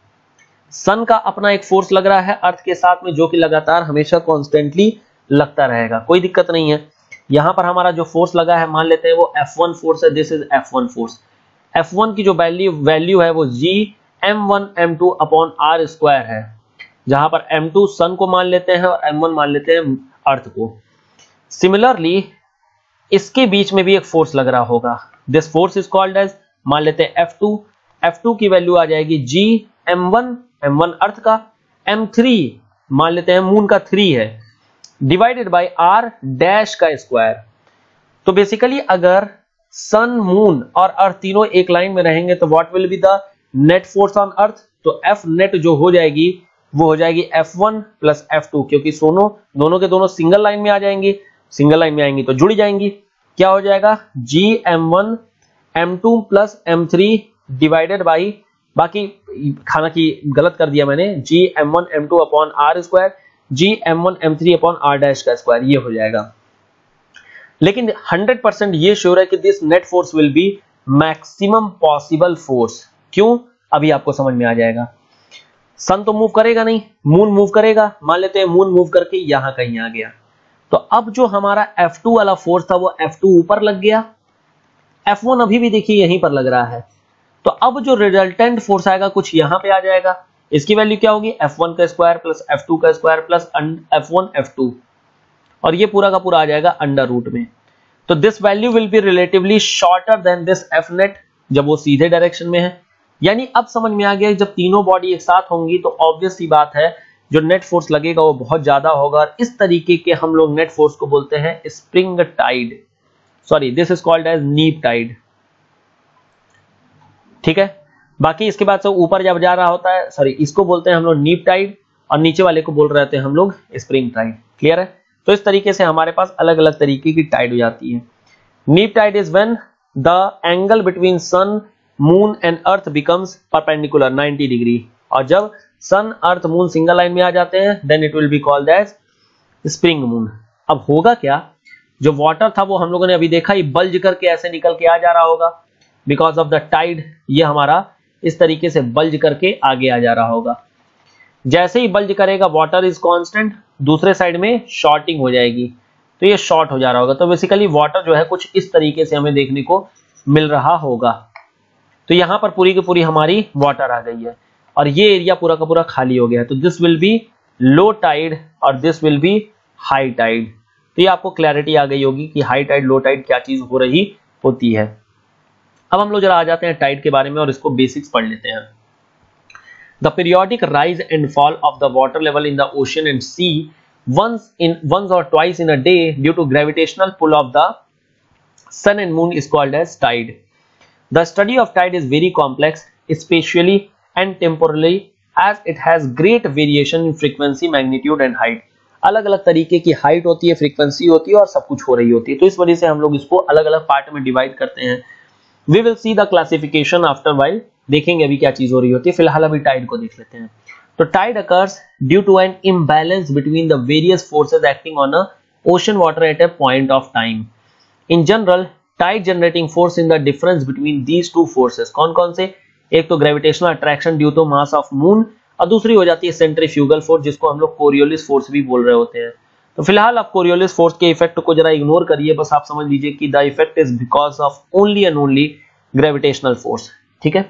सन का अपना एक फोर्स लग रहा है अर्थ के साथ में, जो कि लगातार हमेशा कॉन्स्टेंटली लगता रहेगा, कोई दिक्कत नहीं है। यहां पर हमारा जो फोर्स लगा है मान लेते हैं वो एफ वन फोर्स है। This is F one force. F one की जो वैल्यू वैल्यू है वो G M one M two upon R square है, जहां पर एम टू सन को मान लेते हैं और एम वन मान लेते हैं अर्थ को। सिमिलरली इसके बीच में भी एक फोर्स लग रहा होगा। This force is called as, मान लेते हैं एफ टू। एफ टू की वैल्यू आ जाएगी G M one, M one earth का, एम थ्री मान लेते हैं मून का थ्री है, डिवाइडेड बाय आर डैश का स्क्वायर। तो बेसिकली अगर सन, मून और अर्थ तीनों एक लाइन में रहेंगे तो what will be the net force on earth? तो एफ नेट जो हो जाएगी वो हो जाएगी F one plus F two, क्योंकि दोनों दोनों के दोनों सिंगल लाइन में आ जाएंगे। सिंगल लाइन में आएंगी तो जुड़ जाएंगी। क्या हो जाएगा, G M one M two plus M three divided by, बाकी खाना की गलत कर दिया मैंने, G M one M two upon R square, G M one M three upon R dash का स्क्वायर, ये हो जाएगा। लेकिन हंड्रेड परसेंट ये श्योर है कि this net force will be maximum possible force. क्यों? अभी आपको समझ में आ जाएगा। सन तो मूव करेगा नहीं, मून मूव करेगा। मान लेते हैं मून मूव करके यहां कहीं आ गया, तो अब जो हमारा एफ टू वाला फोर्स था वो एफ टू ऊपर लग गया, एफ वन अभी भी देखिए यहीं पर लग रहा है। तो अब जो रिजल्टेंट फोर्स आएगा कुछ यहां पे आ जाएगा। इसकी वैल्यू क्या होगी, एफ वन का स्क्वायर प्लस एफ टू का square plus F one F two, और ये पूरा का पूरा आ जाएगा अंडर रूट में। तो this value will be relatively shorter than this F net, जब वो सीधे डायरेक्शन में है। यानी अब समझ में आ गया जब तीनों बॉडी एक साथ होंगी तो ऑब्वियस सी बात है जो नेट फोर्स लगेगा वो बहुत ज्यादा होगा। और इस तरीके के हम लोग नेट फोर्स को बोलते हैं spring tide, sorry this is called as neap tide. ठीक है, बाकी इसके बाद से ऊपर जब जा रहा होता है, सॉरी इसको बोलते हैं हम लोग नीप टाइड, और नीचे वाले को बोल रहे थे हम लोग स्प्रिंग टाइड। क्लियर है? तो इस तरीके से हमारे पास अलग अलग तरीके की टाइड हो जाती है। Neap tide is when the angle between sun moon and earth becomes perpendicular ninety degree, और जब sun earth moon single line में आ जाते हैं then it will be called as spring moon. अब होगा क्या, जो वाटर था वो हम लोगों ने अभी देखा ये बल्ज करके ऐसे निकल के आ जा रहा होगा बिकॉज ऑफ द टाइड, ये हमारा इस तरीके से बल्ज करके आगे आ जा रहा होगा। जैसे ही बल्ज करेगा वाटर इज कांस्टेंट, दूसरे साइड में शॉर्टिंग हो जाएगी तो ये शॉर्ट हो जा रहा होगा। तो बेसिकली वाटर जो है कुछ इस तरीके से हमें देखने को मिल रहा होगा। तो यहां पर पूरी की पूरी हमारी वाटर आ गई है और ये एरिया पूरा का पूरा खाली हो गया है। तो this will be low tide और this will be high tide. तो ये आपको क्लैरिटी आ गई होगी कि हाई टाइड लो टाइड क्या चीज हो रही होती है। अब हम लोग जरा आ जाते हैं टाइड के बारे में और इसको बेसिक्स पढ़ लेते हैं। The periodic rise and fall of the water level in the ocean and sea once in once or twice in a day due to gravitational pull of the sun and moon is called as tide. The study of tide is very complex, spatially and temporally, as it has great variation in frequency, magnitude and height. अलग अलग तरीके की height होती है, frequency होती है और सब कुछ हो रही होती है। तो इस वजह से हम लोग इसको अलग अलग पार्ट में डिवाइड करते हैं। We will see the classification after while, देखेंगे अभी क्या चीज हो रही होती है। फिलहाल अभी टाइड को देख लेते हैं। तो tide occurs due to an imbalance between the various forces acting on a ocean water at a point of time. In general, tide generating force in the difference between these two forces, कौन कौन से, एक तो gravitational attraction due to mass of moon और दूसरी हो जाती है centrifugal force जिसको हम लोग कोरियोलिस फोर्स भी बोल रहे होते हैं। तो फिलहाल आप कोरियोलिस फोर्स के इफेक्ट को जरा इग्नोर करिए, बस आप समझ लीजिए कि the effect is because of only and only gravitational force. ठीक है,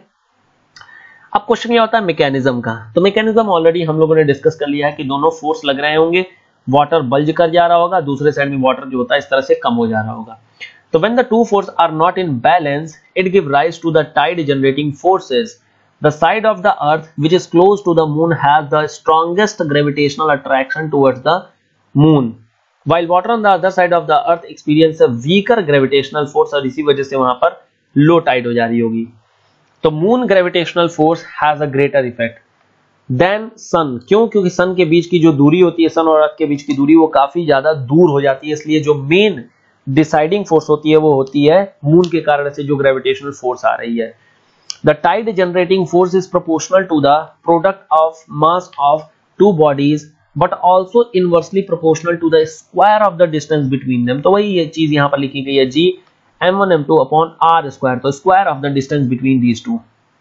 अब क्वेश्चन ये होता है मैकेनिज्म का। तो मैकेनिज्म ऑलरेडी हम लोगों ने डिस्कस कर लिया है कि दोनों फोर्स लग रहे होंगे, वाटर बल्ज कर जा रहा होगा, दूसरे साइड में वाटर जो होता है इस तरह से कम हो जा रहा होगा। तो when the two force are not in balance it give rise to the tide generating forces. The side of the earth which is close to the moon has the strongest gravitational attraction towards the moon, while water on the other side of the earth experience a weaker gravitational force, और इसी वजह से वहां पर low tide हो जा रही होगी। तो moon gravitational force has a greater effect than sun. क्यों? क्योंकि सन के बीच की जो दूरी होती है, सन और अर्थ के बीच की दूरी वो काफी ज्यादा दूर हो जाती है, इसलिए जो मेन डिसाइडिंग फोर्स होती है वो होती है मून के कारण से जो ग्रेविटेशनल फोर्स आ रही है। The tide generating force is proportional to the product of mass of two bodies but also inversely proportional to the square of the distance between them. तो वही ये चीज यहां पर लिखी गई है, G M one M two upon R square, तो square of the distance between these two.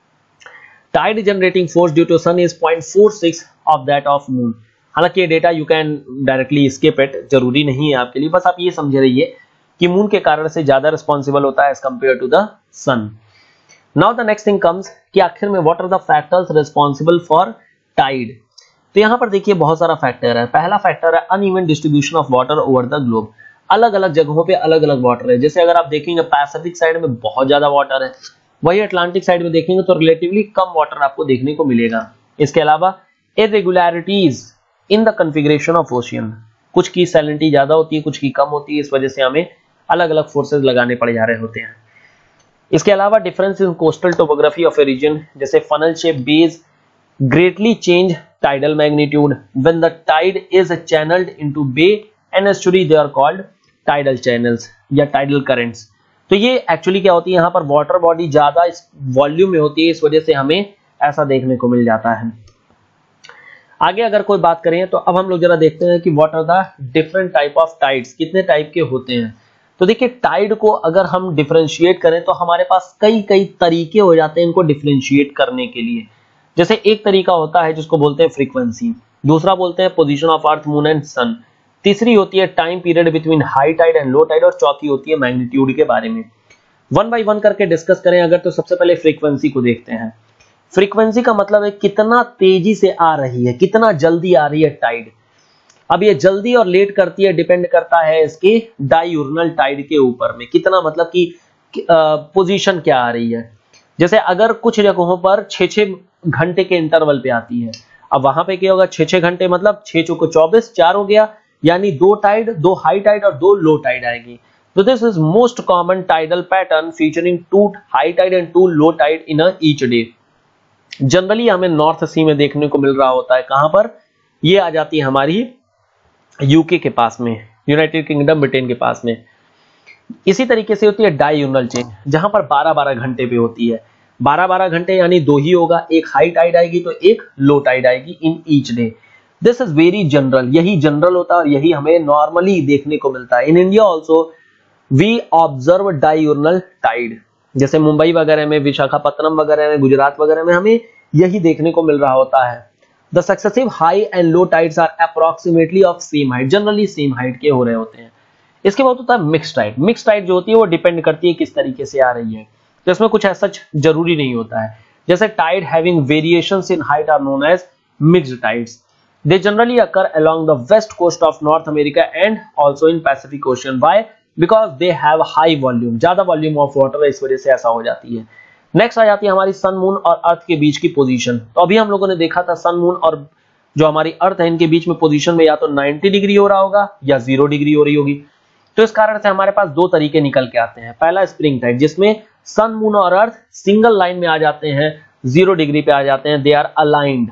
Tide generating force due to sun is zero point four six of that of moon. हालांकि ये data you can directly skip it, जरूरी नहीं है आपके लिए, बस आप ये समझ रहिए कि मून के कारण से ज्यादा रिस्पॉन्सिबल होता है as compare to the sun. Now the next thing comes कि आखिर में what are the factors responsible for tide. तो यहां पर देखिए बहुत सारा फैक्टर है। पहला फैक्टर है uneven distribution of water over the globe. अलग अलग जगहों पे अलग अलग वाटर है। जैसे अगर आप देखेंगे पैसिफिक साइड में बहुत ज्यादा वाटर है, वही अटलांटिक साइड में देखेंगे तो रिलेटिवली कम वाटर आपको देखने को मिलेगा। इसके अलावा irregularities in the configuration of ocean, कुछ की सैलिनिटी ज्यादा होती है, कुछ की कम होती है, इस वजह से हमें अलग अलग फोर्सेज लगाने पड़ जा रहे होते हैं। इसके अलावा difference in coastal topography of a region, जैसे funnel shape base greatly change tidal magnitude when the tide is channeled into bay and estuary, they are called tidal channels या tidal currents। तो ये एक्चुअली क्या होती है, यहाँ पर water body ज्यादा इस वॉल्यूम में होती है, इस वजह से हमें ऐसा देखने को मिल जाता है। आगे अगर कोई बात करें तो अब हम लोग जरा देखते हैं कि what are the different type of tides, कितने टाइप के होते हैं। तो देखिए टाइड को अगर हम डिफरेंशिएट करें तो हमारे पास कई कई तरीके हो जाते हैं इनको डिफरेंशिएट करने के लिए। जैसे एक तरीका होता है जिसको बोलते हैं फ्रीक्वेंसी, दूसरा बोलते हैं position of earth moon and sun, तीसरी होती है time period between high tide and low tide, और चौथी होती है मैग्नीट्यूड के बारे में। वन बाय वन करके डिस्कस करें अगर तो सबसे पहले फ्रीक्वेंसी को देखते हैं। फ्रीक्वेंसी का मतलब है कितना तेजी से आ रही है, कितना जल्दी आ रही है टाइड। अब ये जल्दी और लेट करती है, डिपेंड करता है इसके डायurnal टाइड के ऊपर में, कितना मतलब कि पोजीशन क्या आ रही है। जैसे अगर कुछ जगहों पर छह छह घंटे के इंटरवल पे आती है, अब वहां पे क्या होगा, छह छह घंटे मतलब छह चौको चौबीस, चार हो गया, यानी दो टाइड, दो हाई टाइड और दो लो टाइड आएगी। तो this is most common tidal pattern featuring two high tide and two low tide in a each day. Generally हमें नॉर्थ सी में देखने को मिल रहा होता है, कहां पर, ये आ जाती है हमारी यूके के पास में, यूनाइटेड किंगडम ब्रिटेन के पास में। इसी तरीके से होती है डाययूरनल चेंज, जहां पर बारह बारह घंटे पे होती है। बारह बारह घंटे यानी दो ही होगा, एक हाई टाइड आएगी तो एक लो टाइड आएगी in each day. This is very general, यही जनरल होता है और यही हमें नॉर्मली देखने को मिलता है। In India also we observe diurnal tide, जैसे मुंबई वगैरह में, विशाखापत्तनम वगैरह में, गुजरात वगैरह में हमें यही देखने को मिल रहा होता है। The successive high and low tides are approximately of same height, generally same height के हो रहे होते हैं। इसके बाद होता है मिक्स टाइड। मिक्स टाइड जो होती है वो डिपेंड करती है किस तरीके से आ रही है, तो इसमें कुछ ऐसा जरूरी नहीं होता है। जैसे tide having variations in height are known as mixed tides. They generally occur along the west coast of North America and also in Pacific Ocean. Why? Because they have high volume, ज्यादा volume of water है, इस वजह से ऐसा हो जाती है। Next आ जाती है हमारी सन मून और अर्थ के बीच की पोजीशन। तो अभी हम लोगों ने देखा था सन मून और जो हमारी अर्थ है इनके बीच में पोजीशन में या तो नब्बे डिग्री हो रहा होगा या जीरो डिग्री हो रही होगी। तो इस कारण से हमारे पास दो तरीके निकल के आते हैं। पहला स्प्रिंग टाइड, जिसमें सन मून और अर्थ सिंगल लाइन में आ जाते हैं, जीरो डिग्री पे आ जाते हैं। They are aligned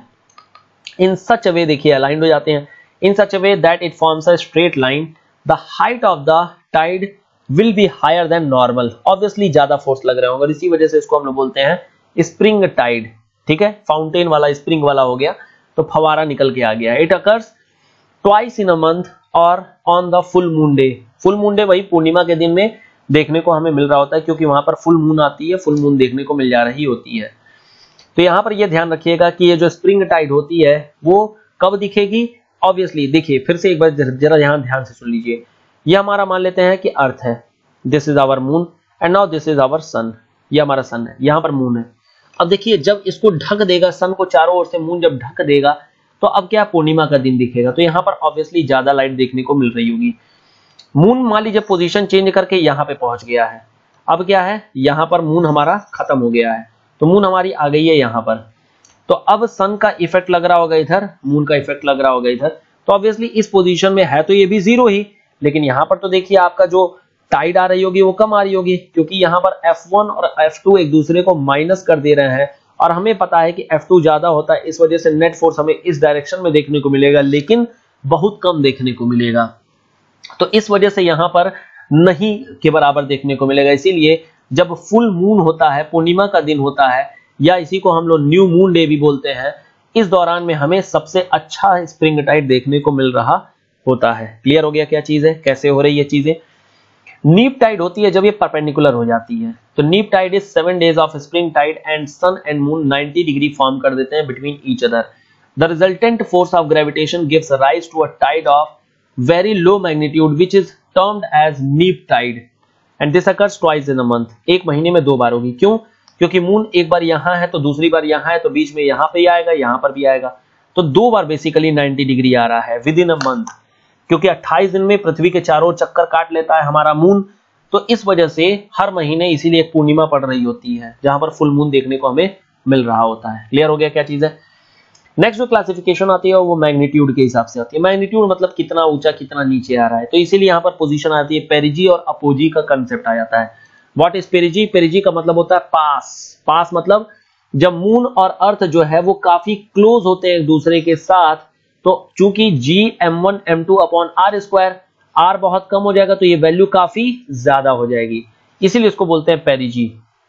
in such a वे, देखिए अलाइंड हो जाते हैं in such a way that it forms a straight line. The height of the tide will be higher than normal. Obviously ज्यादा फोर्स लग रहे होंगे, इसी वजह से इसको हम लोग बोलते हैं स्प्रिंग टाइड। ठीक है, फाउंटेन वाला स्प्रिंग वाला हो गया, तो फवारा निकल के आ गया। It occurs twice in a month और on the full moon day. Full moon day वही पूर्णिमा के दिन में देखने को हमें मिल रहा होता है, क्योंकि वहां पर फुल मून आती है, फुल मून देखने को मिल जा रही होती है। तो यहां पर यह ध्यान रखिएगा कि ये जो स्प्रिंग टाइड होती है वो कब दिखेगी। ऑब्वियसली देखिए फिर से एक बार जरा यहां ध्यान से सुन लीजिए। ये हमारा मान लेते हैं कि अर्थ है, this is our moon and now this is our sun. ये हमारा सन है, यहां पर मून है। अब देखिए जब इसको ढक देगा, सन को चारों ओर से मून जब ढक देगा, तो अब क्या पूर्णिमा का दिन दिखेगा, तो यहां पर ऑब्वियसली ज्यादा लाइट देखने को मिल रही होगी। मून मान लीजिए पोजीशन चेंज करके यहां पे पहुंच गया है, अब क्या है, यहां पर मून हमारा खत्म हो गया है, तो मून हमारी आ गई है यहां पर। तो अब सन का इफेक्ट लग रहा होगा इधर, मून का इफेक्ट लग रहा होगा इधर, तो ऑब्वियसली इस पोजीशन में है तो ये भी जीरो ही, लेकिन यहां पर तो देखिए आपका जो टाइड आ रही होगी वो कम आ रही होगी, क्योंकि यहां पर एफ वन और एफ टू एक दूसरे को माइनस कर दे रहे हैं, और हमें पता है कि एफ टू ज्यादा होता है, इस वजह से नेट फोर्स हमें इस डायरेक्शन में देखने को मिलेगा, लेकिन बहुत कम देखने को मिलेगा। तो इस वजह से यहां पर नहीं के बराबर देखने को मिलेगा। इसीलिए जब फुल मून होता है, पूर्णिमा का दिन होता है, या इसी को हम लोग न्यू मून डे भी बोलते हैं, इस दौरान में हमें सबसे अच्छा स्प्रिंग टाइड देखने को मिल रहा होता है। क्लियर हो गया क्या चीज है, कैसे हो रही है चीजें। नीप टाइड होती है जब ये परपेंडिकुलर हो जाती है, तो neap tide is seven days of spring tide and sun and moon ninety degree form कर देते हैं between each other. The resultant force of gravitation gives rise to a tide of very low magnitude which is termed as neap tide and this occurs twice in a month. एक महीने में दो बार होगी। क्यों? क्योंकि मून एक बार यहां है तो दूसरी बार यहां है, तो बीच में यहां पे आएगा, यहां पर भी आएगा, तो दो बार बेसिकली नाइंटी डिग्री आ रहा है विद इन अ मंथ, क्योंकि अट्ठाईस दिन में पृथ्वी के चारों चक्कर काट लेता है हमारा मून, तो इस वजह से हर महीने इसीलिए एक पूर्णिमा पड़ रही होती है जहां पर फुल मून देखने को हमें मिल रहा होता है। क्लियर हो गया क्या चीज है। नेक्स्ट जो क्लासिफिकेशन आती है वो मैग्नीट्यूड के हिसाब से आती है। मैग्नीट्यूड मतलब कितना ऊंचा कितना नीचे आ रहा है, तो इसीलिए यहाँ पर पोजीशन आती है पेरिजी और अपोजी का कंसेप्ट आ जाता है। What is पेरिजी? पेरिजी का मतलब होता है पास। पास मतलब जब मून और अर्थ जो है वो काफी क्लोज होते हैं एक दूसरे के साथ, तो चूंकि G M one M two upon R square, R बहुत कम हो जाएगा तो ये वैल्यू काफी ज्यादा हो जाएगी, इसीलिए इसको बोलते हैं पेरिजी।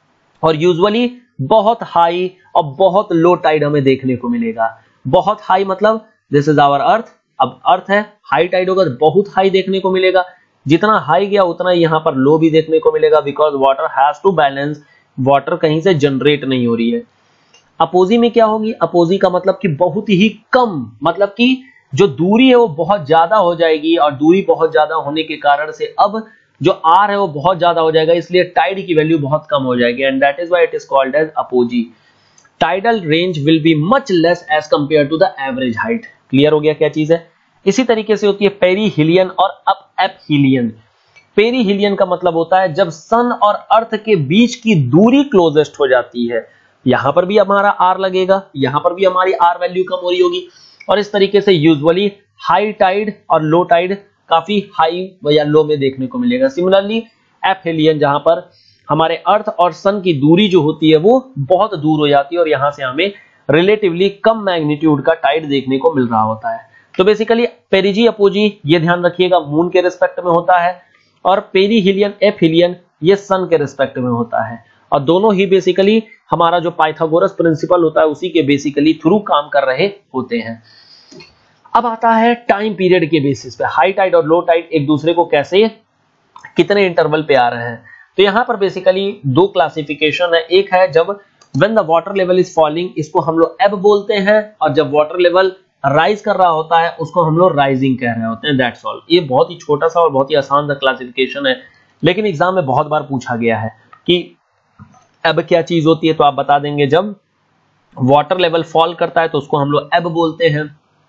और यूजुअली बहुत हाई और बहुत लो टाइड हमें देखने को मिलेगा। बहुत हाई मतलब दिस इज आवर अर्थ, अब अर्थ है, हाई टाइड होगा तो बहुत हाई देखने को मिलेगा, जितना हाई गया उतना यहाँ पर लो भी देखने को मिलेगा, because water has to balance, water कहीं से जनरेट नहीं हो रही है। अपोजी में क्या होगी? अपोजी का मतलब कि बहुत ही कम, मतलब कि जो दूरी है वो बहुत ज्यादा हो जाएगी, और दूरी बहुत ज्यादा होने के कारण से अब जो आर है वो बहुत ज्यादा हो जाएगा, इसलिए टाइड की वैल्यू बहुत कम हो जाएगी, and that is why it is called as apogee. Tidal range will be much less as compare to the average height. Clear हो गया क्या चीज है। इसी तरीके से होती है पेरीहिलियन और अप एपहिलियन। पेरीहिलियन का मतलब होता है जब सन और अर्थ के बीच की दूरी क्लोजेस्ट हो जाती है, यहां पर भी हमारा आर लगेगा, यहां पर भी हमारी आर वैल्यू कम हो रही होगी, और इस तरीके से यूजुअली हाई टाइड और लो टाइड काफी हाई या लो में देखने को मिलेगा। सिमिलरली एपहिलियन जहां पर हमारे अर्थ और सन की दूरी जो होती है वो बहुत दूर हो जाती है, और यहां से हमें रिलेटिवली कम मैग्नीट्यूड का टाइड देखने को मिल रहा होता है। तो बेसिकली पेरिजी अपोजी ये ध्यान रखिएगा मून के रिस्पेक्ट में होता है, और पेरीहिलियन, एफहिलियन ये सन के रिस्पेक्ट में होता है, और दोनों ही बेसिकली हमारा जो पाइथागोरस प्रिंसिपल होता है उसी के बेसिकली थ्रू काम कर रहे होते हैं। अब आता है टाइम पीरियड के बेसिस पे हाई टाइड और लो टाइड एक दूसरे को कैसे, कितने इंटरवल पे आ रहे हैं। तो यहां पर बेसिकली दो क्लासिफिकेशन है, एक है जब when the water level is falling, इसको हम लोग एब बोलते हैं, और जब वाटर लेवल राइज कर रहा होता है उसको हम लोग राइजिंग कह रहे होते हैं। That's all. ये बहुत ही छोटा सा और बहुत ही आसान सा क्लासिफिकेशन है, लेकिन एग्जाम में बहुत बार पूछा गया है कि एब क्या चीज होती है, तो आप बता देंगे जब वाटर लेवल फॉल करता है तो उसको हम लोग एब बोलते हैं,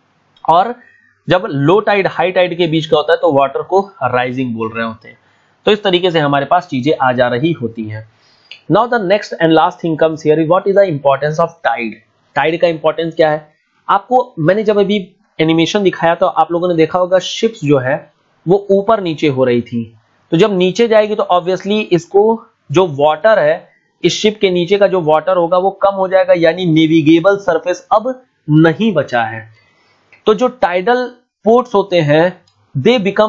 और जब लो टाइड हाई टाइड के बीच का होता है तो वाटर को राइजिंग बोल रहे होते हैं। तो इस तरीके से हमारे पास चीजें आ जा रही होती हैं। Now the next and last thing comes here, what is the importance of tide. Tide का इंपॉर्टेंस क्या है, आपको मैंने जब अभी एनिमेशन दिखाया तो आप लोगों ने देखा होगा शिप्स जो है वो ऊपर नीचे हो रही थी, तो जब नीचे जाएगी तो ऑब्वियसली इसको जो वाटर है, इस शिप के नीचे का जो वाटर होगा वो कम हो जाएगा, यानी नेविगेबल सरफेस अब नहीं बचा है। तो जो टाइडल पोर्ट्स होते हैं they become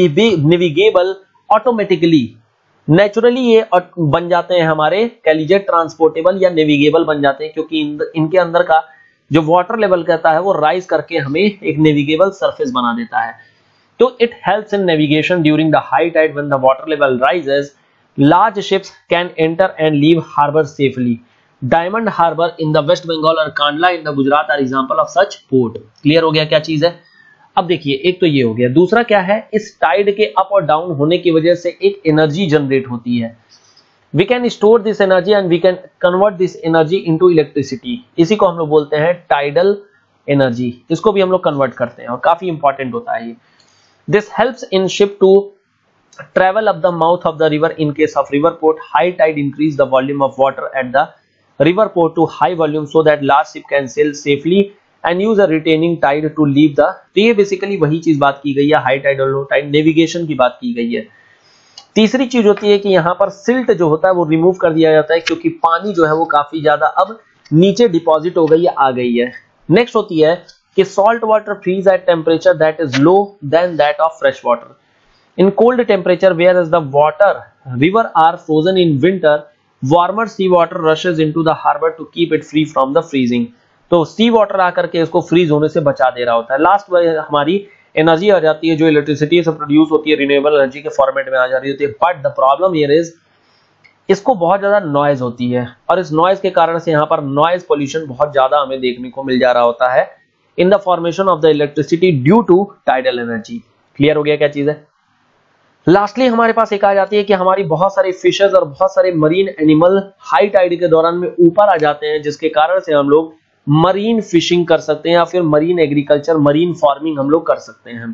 navigable automatically, naturally ये बन जाते हैं हमारे, कह लीजिए ट्रांसपोर्टेबल या नेविगेबल बन जाते हैं, क्योंकि इनके अंदर का जो वाटर लेवल कहता है वो राइज करके हमें एक नेविगेबल सरफेस बना देता है। तो it helps in navigation during the high tide when the water level rises, large ships can enter and leave harbour safely. Diamond Harbour in the West Bengal और Kandla in the Gujarat are example of such port. Clear हो गया क्या चीज है। अब देखिए एक तो ये हो गया, दूसरा क्या है, इस टाइड के अप और डाउन होने की वजह से एक एनर्जी जनरेट होती है। We can store this energy and we can convert this energy into electricity. इसी को हम लोग बोलते हैं टाइडल एनर्जी, इसको भी हम लोग कन्वर्ट करते हैं और काफी इंपॉर्टेंट होता है ये। This helps in ship to travel up the mouth of the river in case of river port. High tide increase the volume of water at the river port to high volume so that large ship can sail safely and use a retaining tide to leave the। तो ये basically वही चीज बात की गई है, high tide और low Tide navigation की बात की गई है। तीसरी चीज होती है कि यहाँ पर सिल्ट जो होता है वो रिमूव कर दिया जाता है, क्योंकि पानी जो है वो काफी ज्यादा अब नीचे डिपॉजिट हो गई है, आ गई है। नेक्स्ट होती है कि salt water freeze at temperature that is low than that of fresh water. In cold temperature, whereas the water river are frozen in winter, warmer sea water rushes into the harbor to keep it free from the freezing. तो सी water आकर के इसको freeze होने से बचा दे रहा होता है। लास्ट में हमारी एनर्जी आ जाती है जो इलेक्ट्रिसिटी से प्रोड्यूस होती है, रिन्यूएबल एनर्जी के फॉर्मेट में आ जा रही होती है। But the problem here is इसको बहुत ज्यादा नॉइज होती है, और इस नॉइज के कारण से यहाँ पर नॉइज पोल्यूशन बहुत ज्यादा हमें देखने को मिल जा रहा होता है in the formation of the electricity due to tidal energy. Clear हो गया क्या चीज है। लास्टली हमारे पास एक आ जाती है कि हमारी बहुत सारी फिशेस और बहुत सारे मरीन एनिमल हाई टाइड के दौरान में ऊपर आ जाते हैं, जिसके कारण से हम लोग मरीन फिशिंग कर सकते हैं या फिर मरीन एग्रीकल्चर, मरीन फार्मिंग हम लोग कर सकते हैं।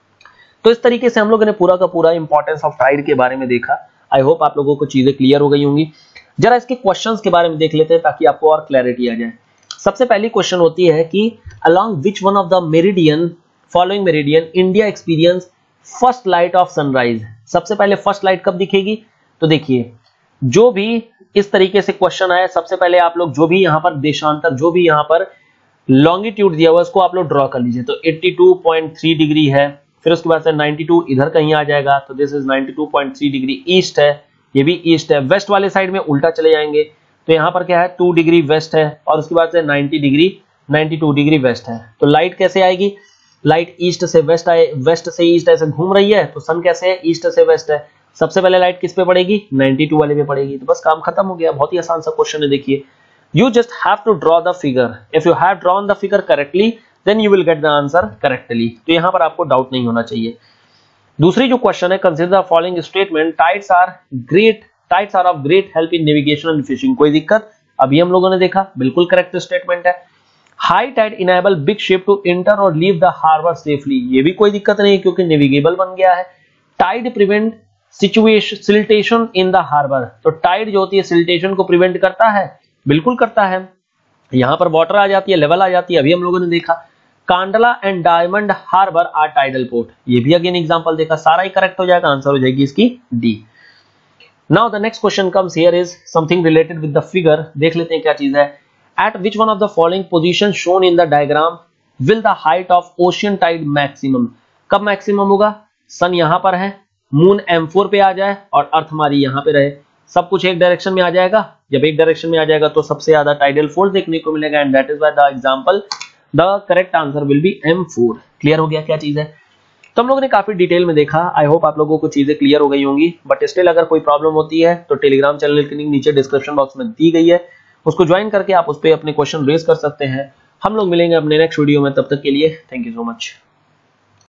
तो इस तरीके से हम लोगों ने पूरा का पूरा इंपॉर्टेंस ऑफ टाइड के बारे में देखा। आई होप आप लोगों को चीजें क्लियर हो गई होंगी। जरा इसके क्वेश्चंस के बारे में देख लेते हैं ताकि आपको और क्लैरिटी आ जाए। सबसे पहली क्वेश्चन होती है कि along which one of the meridian following meridian India experience first light of sunrise. सबसे पहले फर्स्ट लाइट कब दिखेगी, तो देखिए जो भी इस तरीके से क्वेश्चन आया, सबसे पहले आप लोग जो भी यहाँ पर देशांतर, जो भी यहाँ पर लॉन्गिट्यूड दिया हुआ उसको आप लोग ड्रॉ कर लीजिए। तो बयासी पॉइंट तीन डिग्री है, फिर उसके बाद से बानवे इधर कहीं आ जाएगा, तो दिस इज बानवे पॉइंट तीन डिग्री ईस्ट है, ये भी ईस्ट है। वेस्ट वाले साइड में उल्टा चले जाएंगे तो यहाँ पर क्या है दो डिग्री वेस्ट है, और उसके बाद से नब्बे डिग्री बानवे डिग्री वेस्ट है। तो लाइट कैसे आएगी, लाइट ईस्ट से वेस्ट आए, वेस्ट से ईस्ट ऐसे घूम रही है, तो सन कैसे है ईस्ट से वेस्ट है। सबसे पहले लाइट किस पे पड़ेगी, बानवे वाले पे पड़ेगी। तो बस काम खत्म हो गया, बहुत ही आसान सा क्वेश्चन है। देखिए you just have to draw the figure, if you have drawn the figure correctly then you will get the answer correctly. तो यहाँ पर आपको डाउट नहीं होना चाहिए। दूसरी जो क्वेश्चन है, consider the following statement, tides are great tides are of great help in navigation and fishing. कोई दिक्कत, अभी हम लोगों ने देखा, बिल्कुल करेक्ट स्टेटमेंट है। High tide enable big ship to enter और लीव द हार्बर सेफली, ये भी कोई दिक्कत नहीं है क्योंकि नेविगेबल बन गया है। Tide prevent situation siltation in the harbour, तो टाइड जो होती है सिल्टेशन को प्रिवेंट करता है, बिल्कुल करता है। यहां पर वाटर आ जाती है, लेवल आ जाती है, अभी हम लोगों ने देखा। Kandla and Diamond Harbour are tidal port, ये भी अगेन एग्जांपल देखा, सारा ही करेक्ट हो जाएगा, आंसर हो जाएगी इसकी D. Now the next question comes here is something related with the figure. देख लेते हैं क्या चीज है। At which one of the following positions shown in the diagram will the height of ocean tide maximum? कब maximum होगा, sun यहां पर है, मून एम फोर पे आ जाए और अर्थ हमारी यहाँ पे रहे, सब कुछ एक डायरेक्शन में आ जाएगा। जब एक डायरेक्शन में आ जाएगा तो सबसे ज्यादा टाइडल फोर्स देखने को मिलेगा, and that is why the example the correct answer will be M four. Clear हो गया क्या चीज है? तो हम लोगों ने काफी डिटेल में देखा। आई होप आप लोगों को चीजें क्लियर हो गई होंगी, बट स्टिल अगर कोई प्रॉब्लम होती है तो टेलीग्राम चैनल की लिंक नीचे डिस्क्रिप्शन बॉक्स में दी गई है, उसको ज्वाइन करके आप उस पर अपने क्वेश्चन रेज कर सकते हैं। हम लोग मिलेंगे अपने नेक्स्ट वीडियो में, तब तक के लिए थैंक यू सो मच।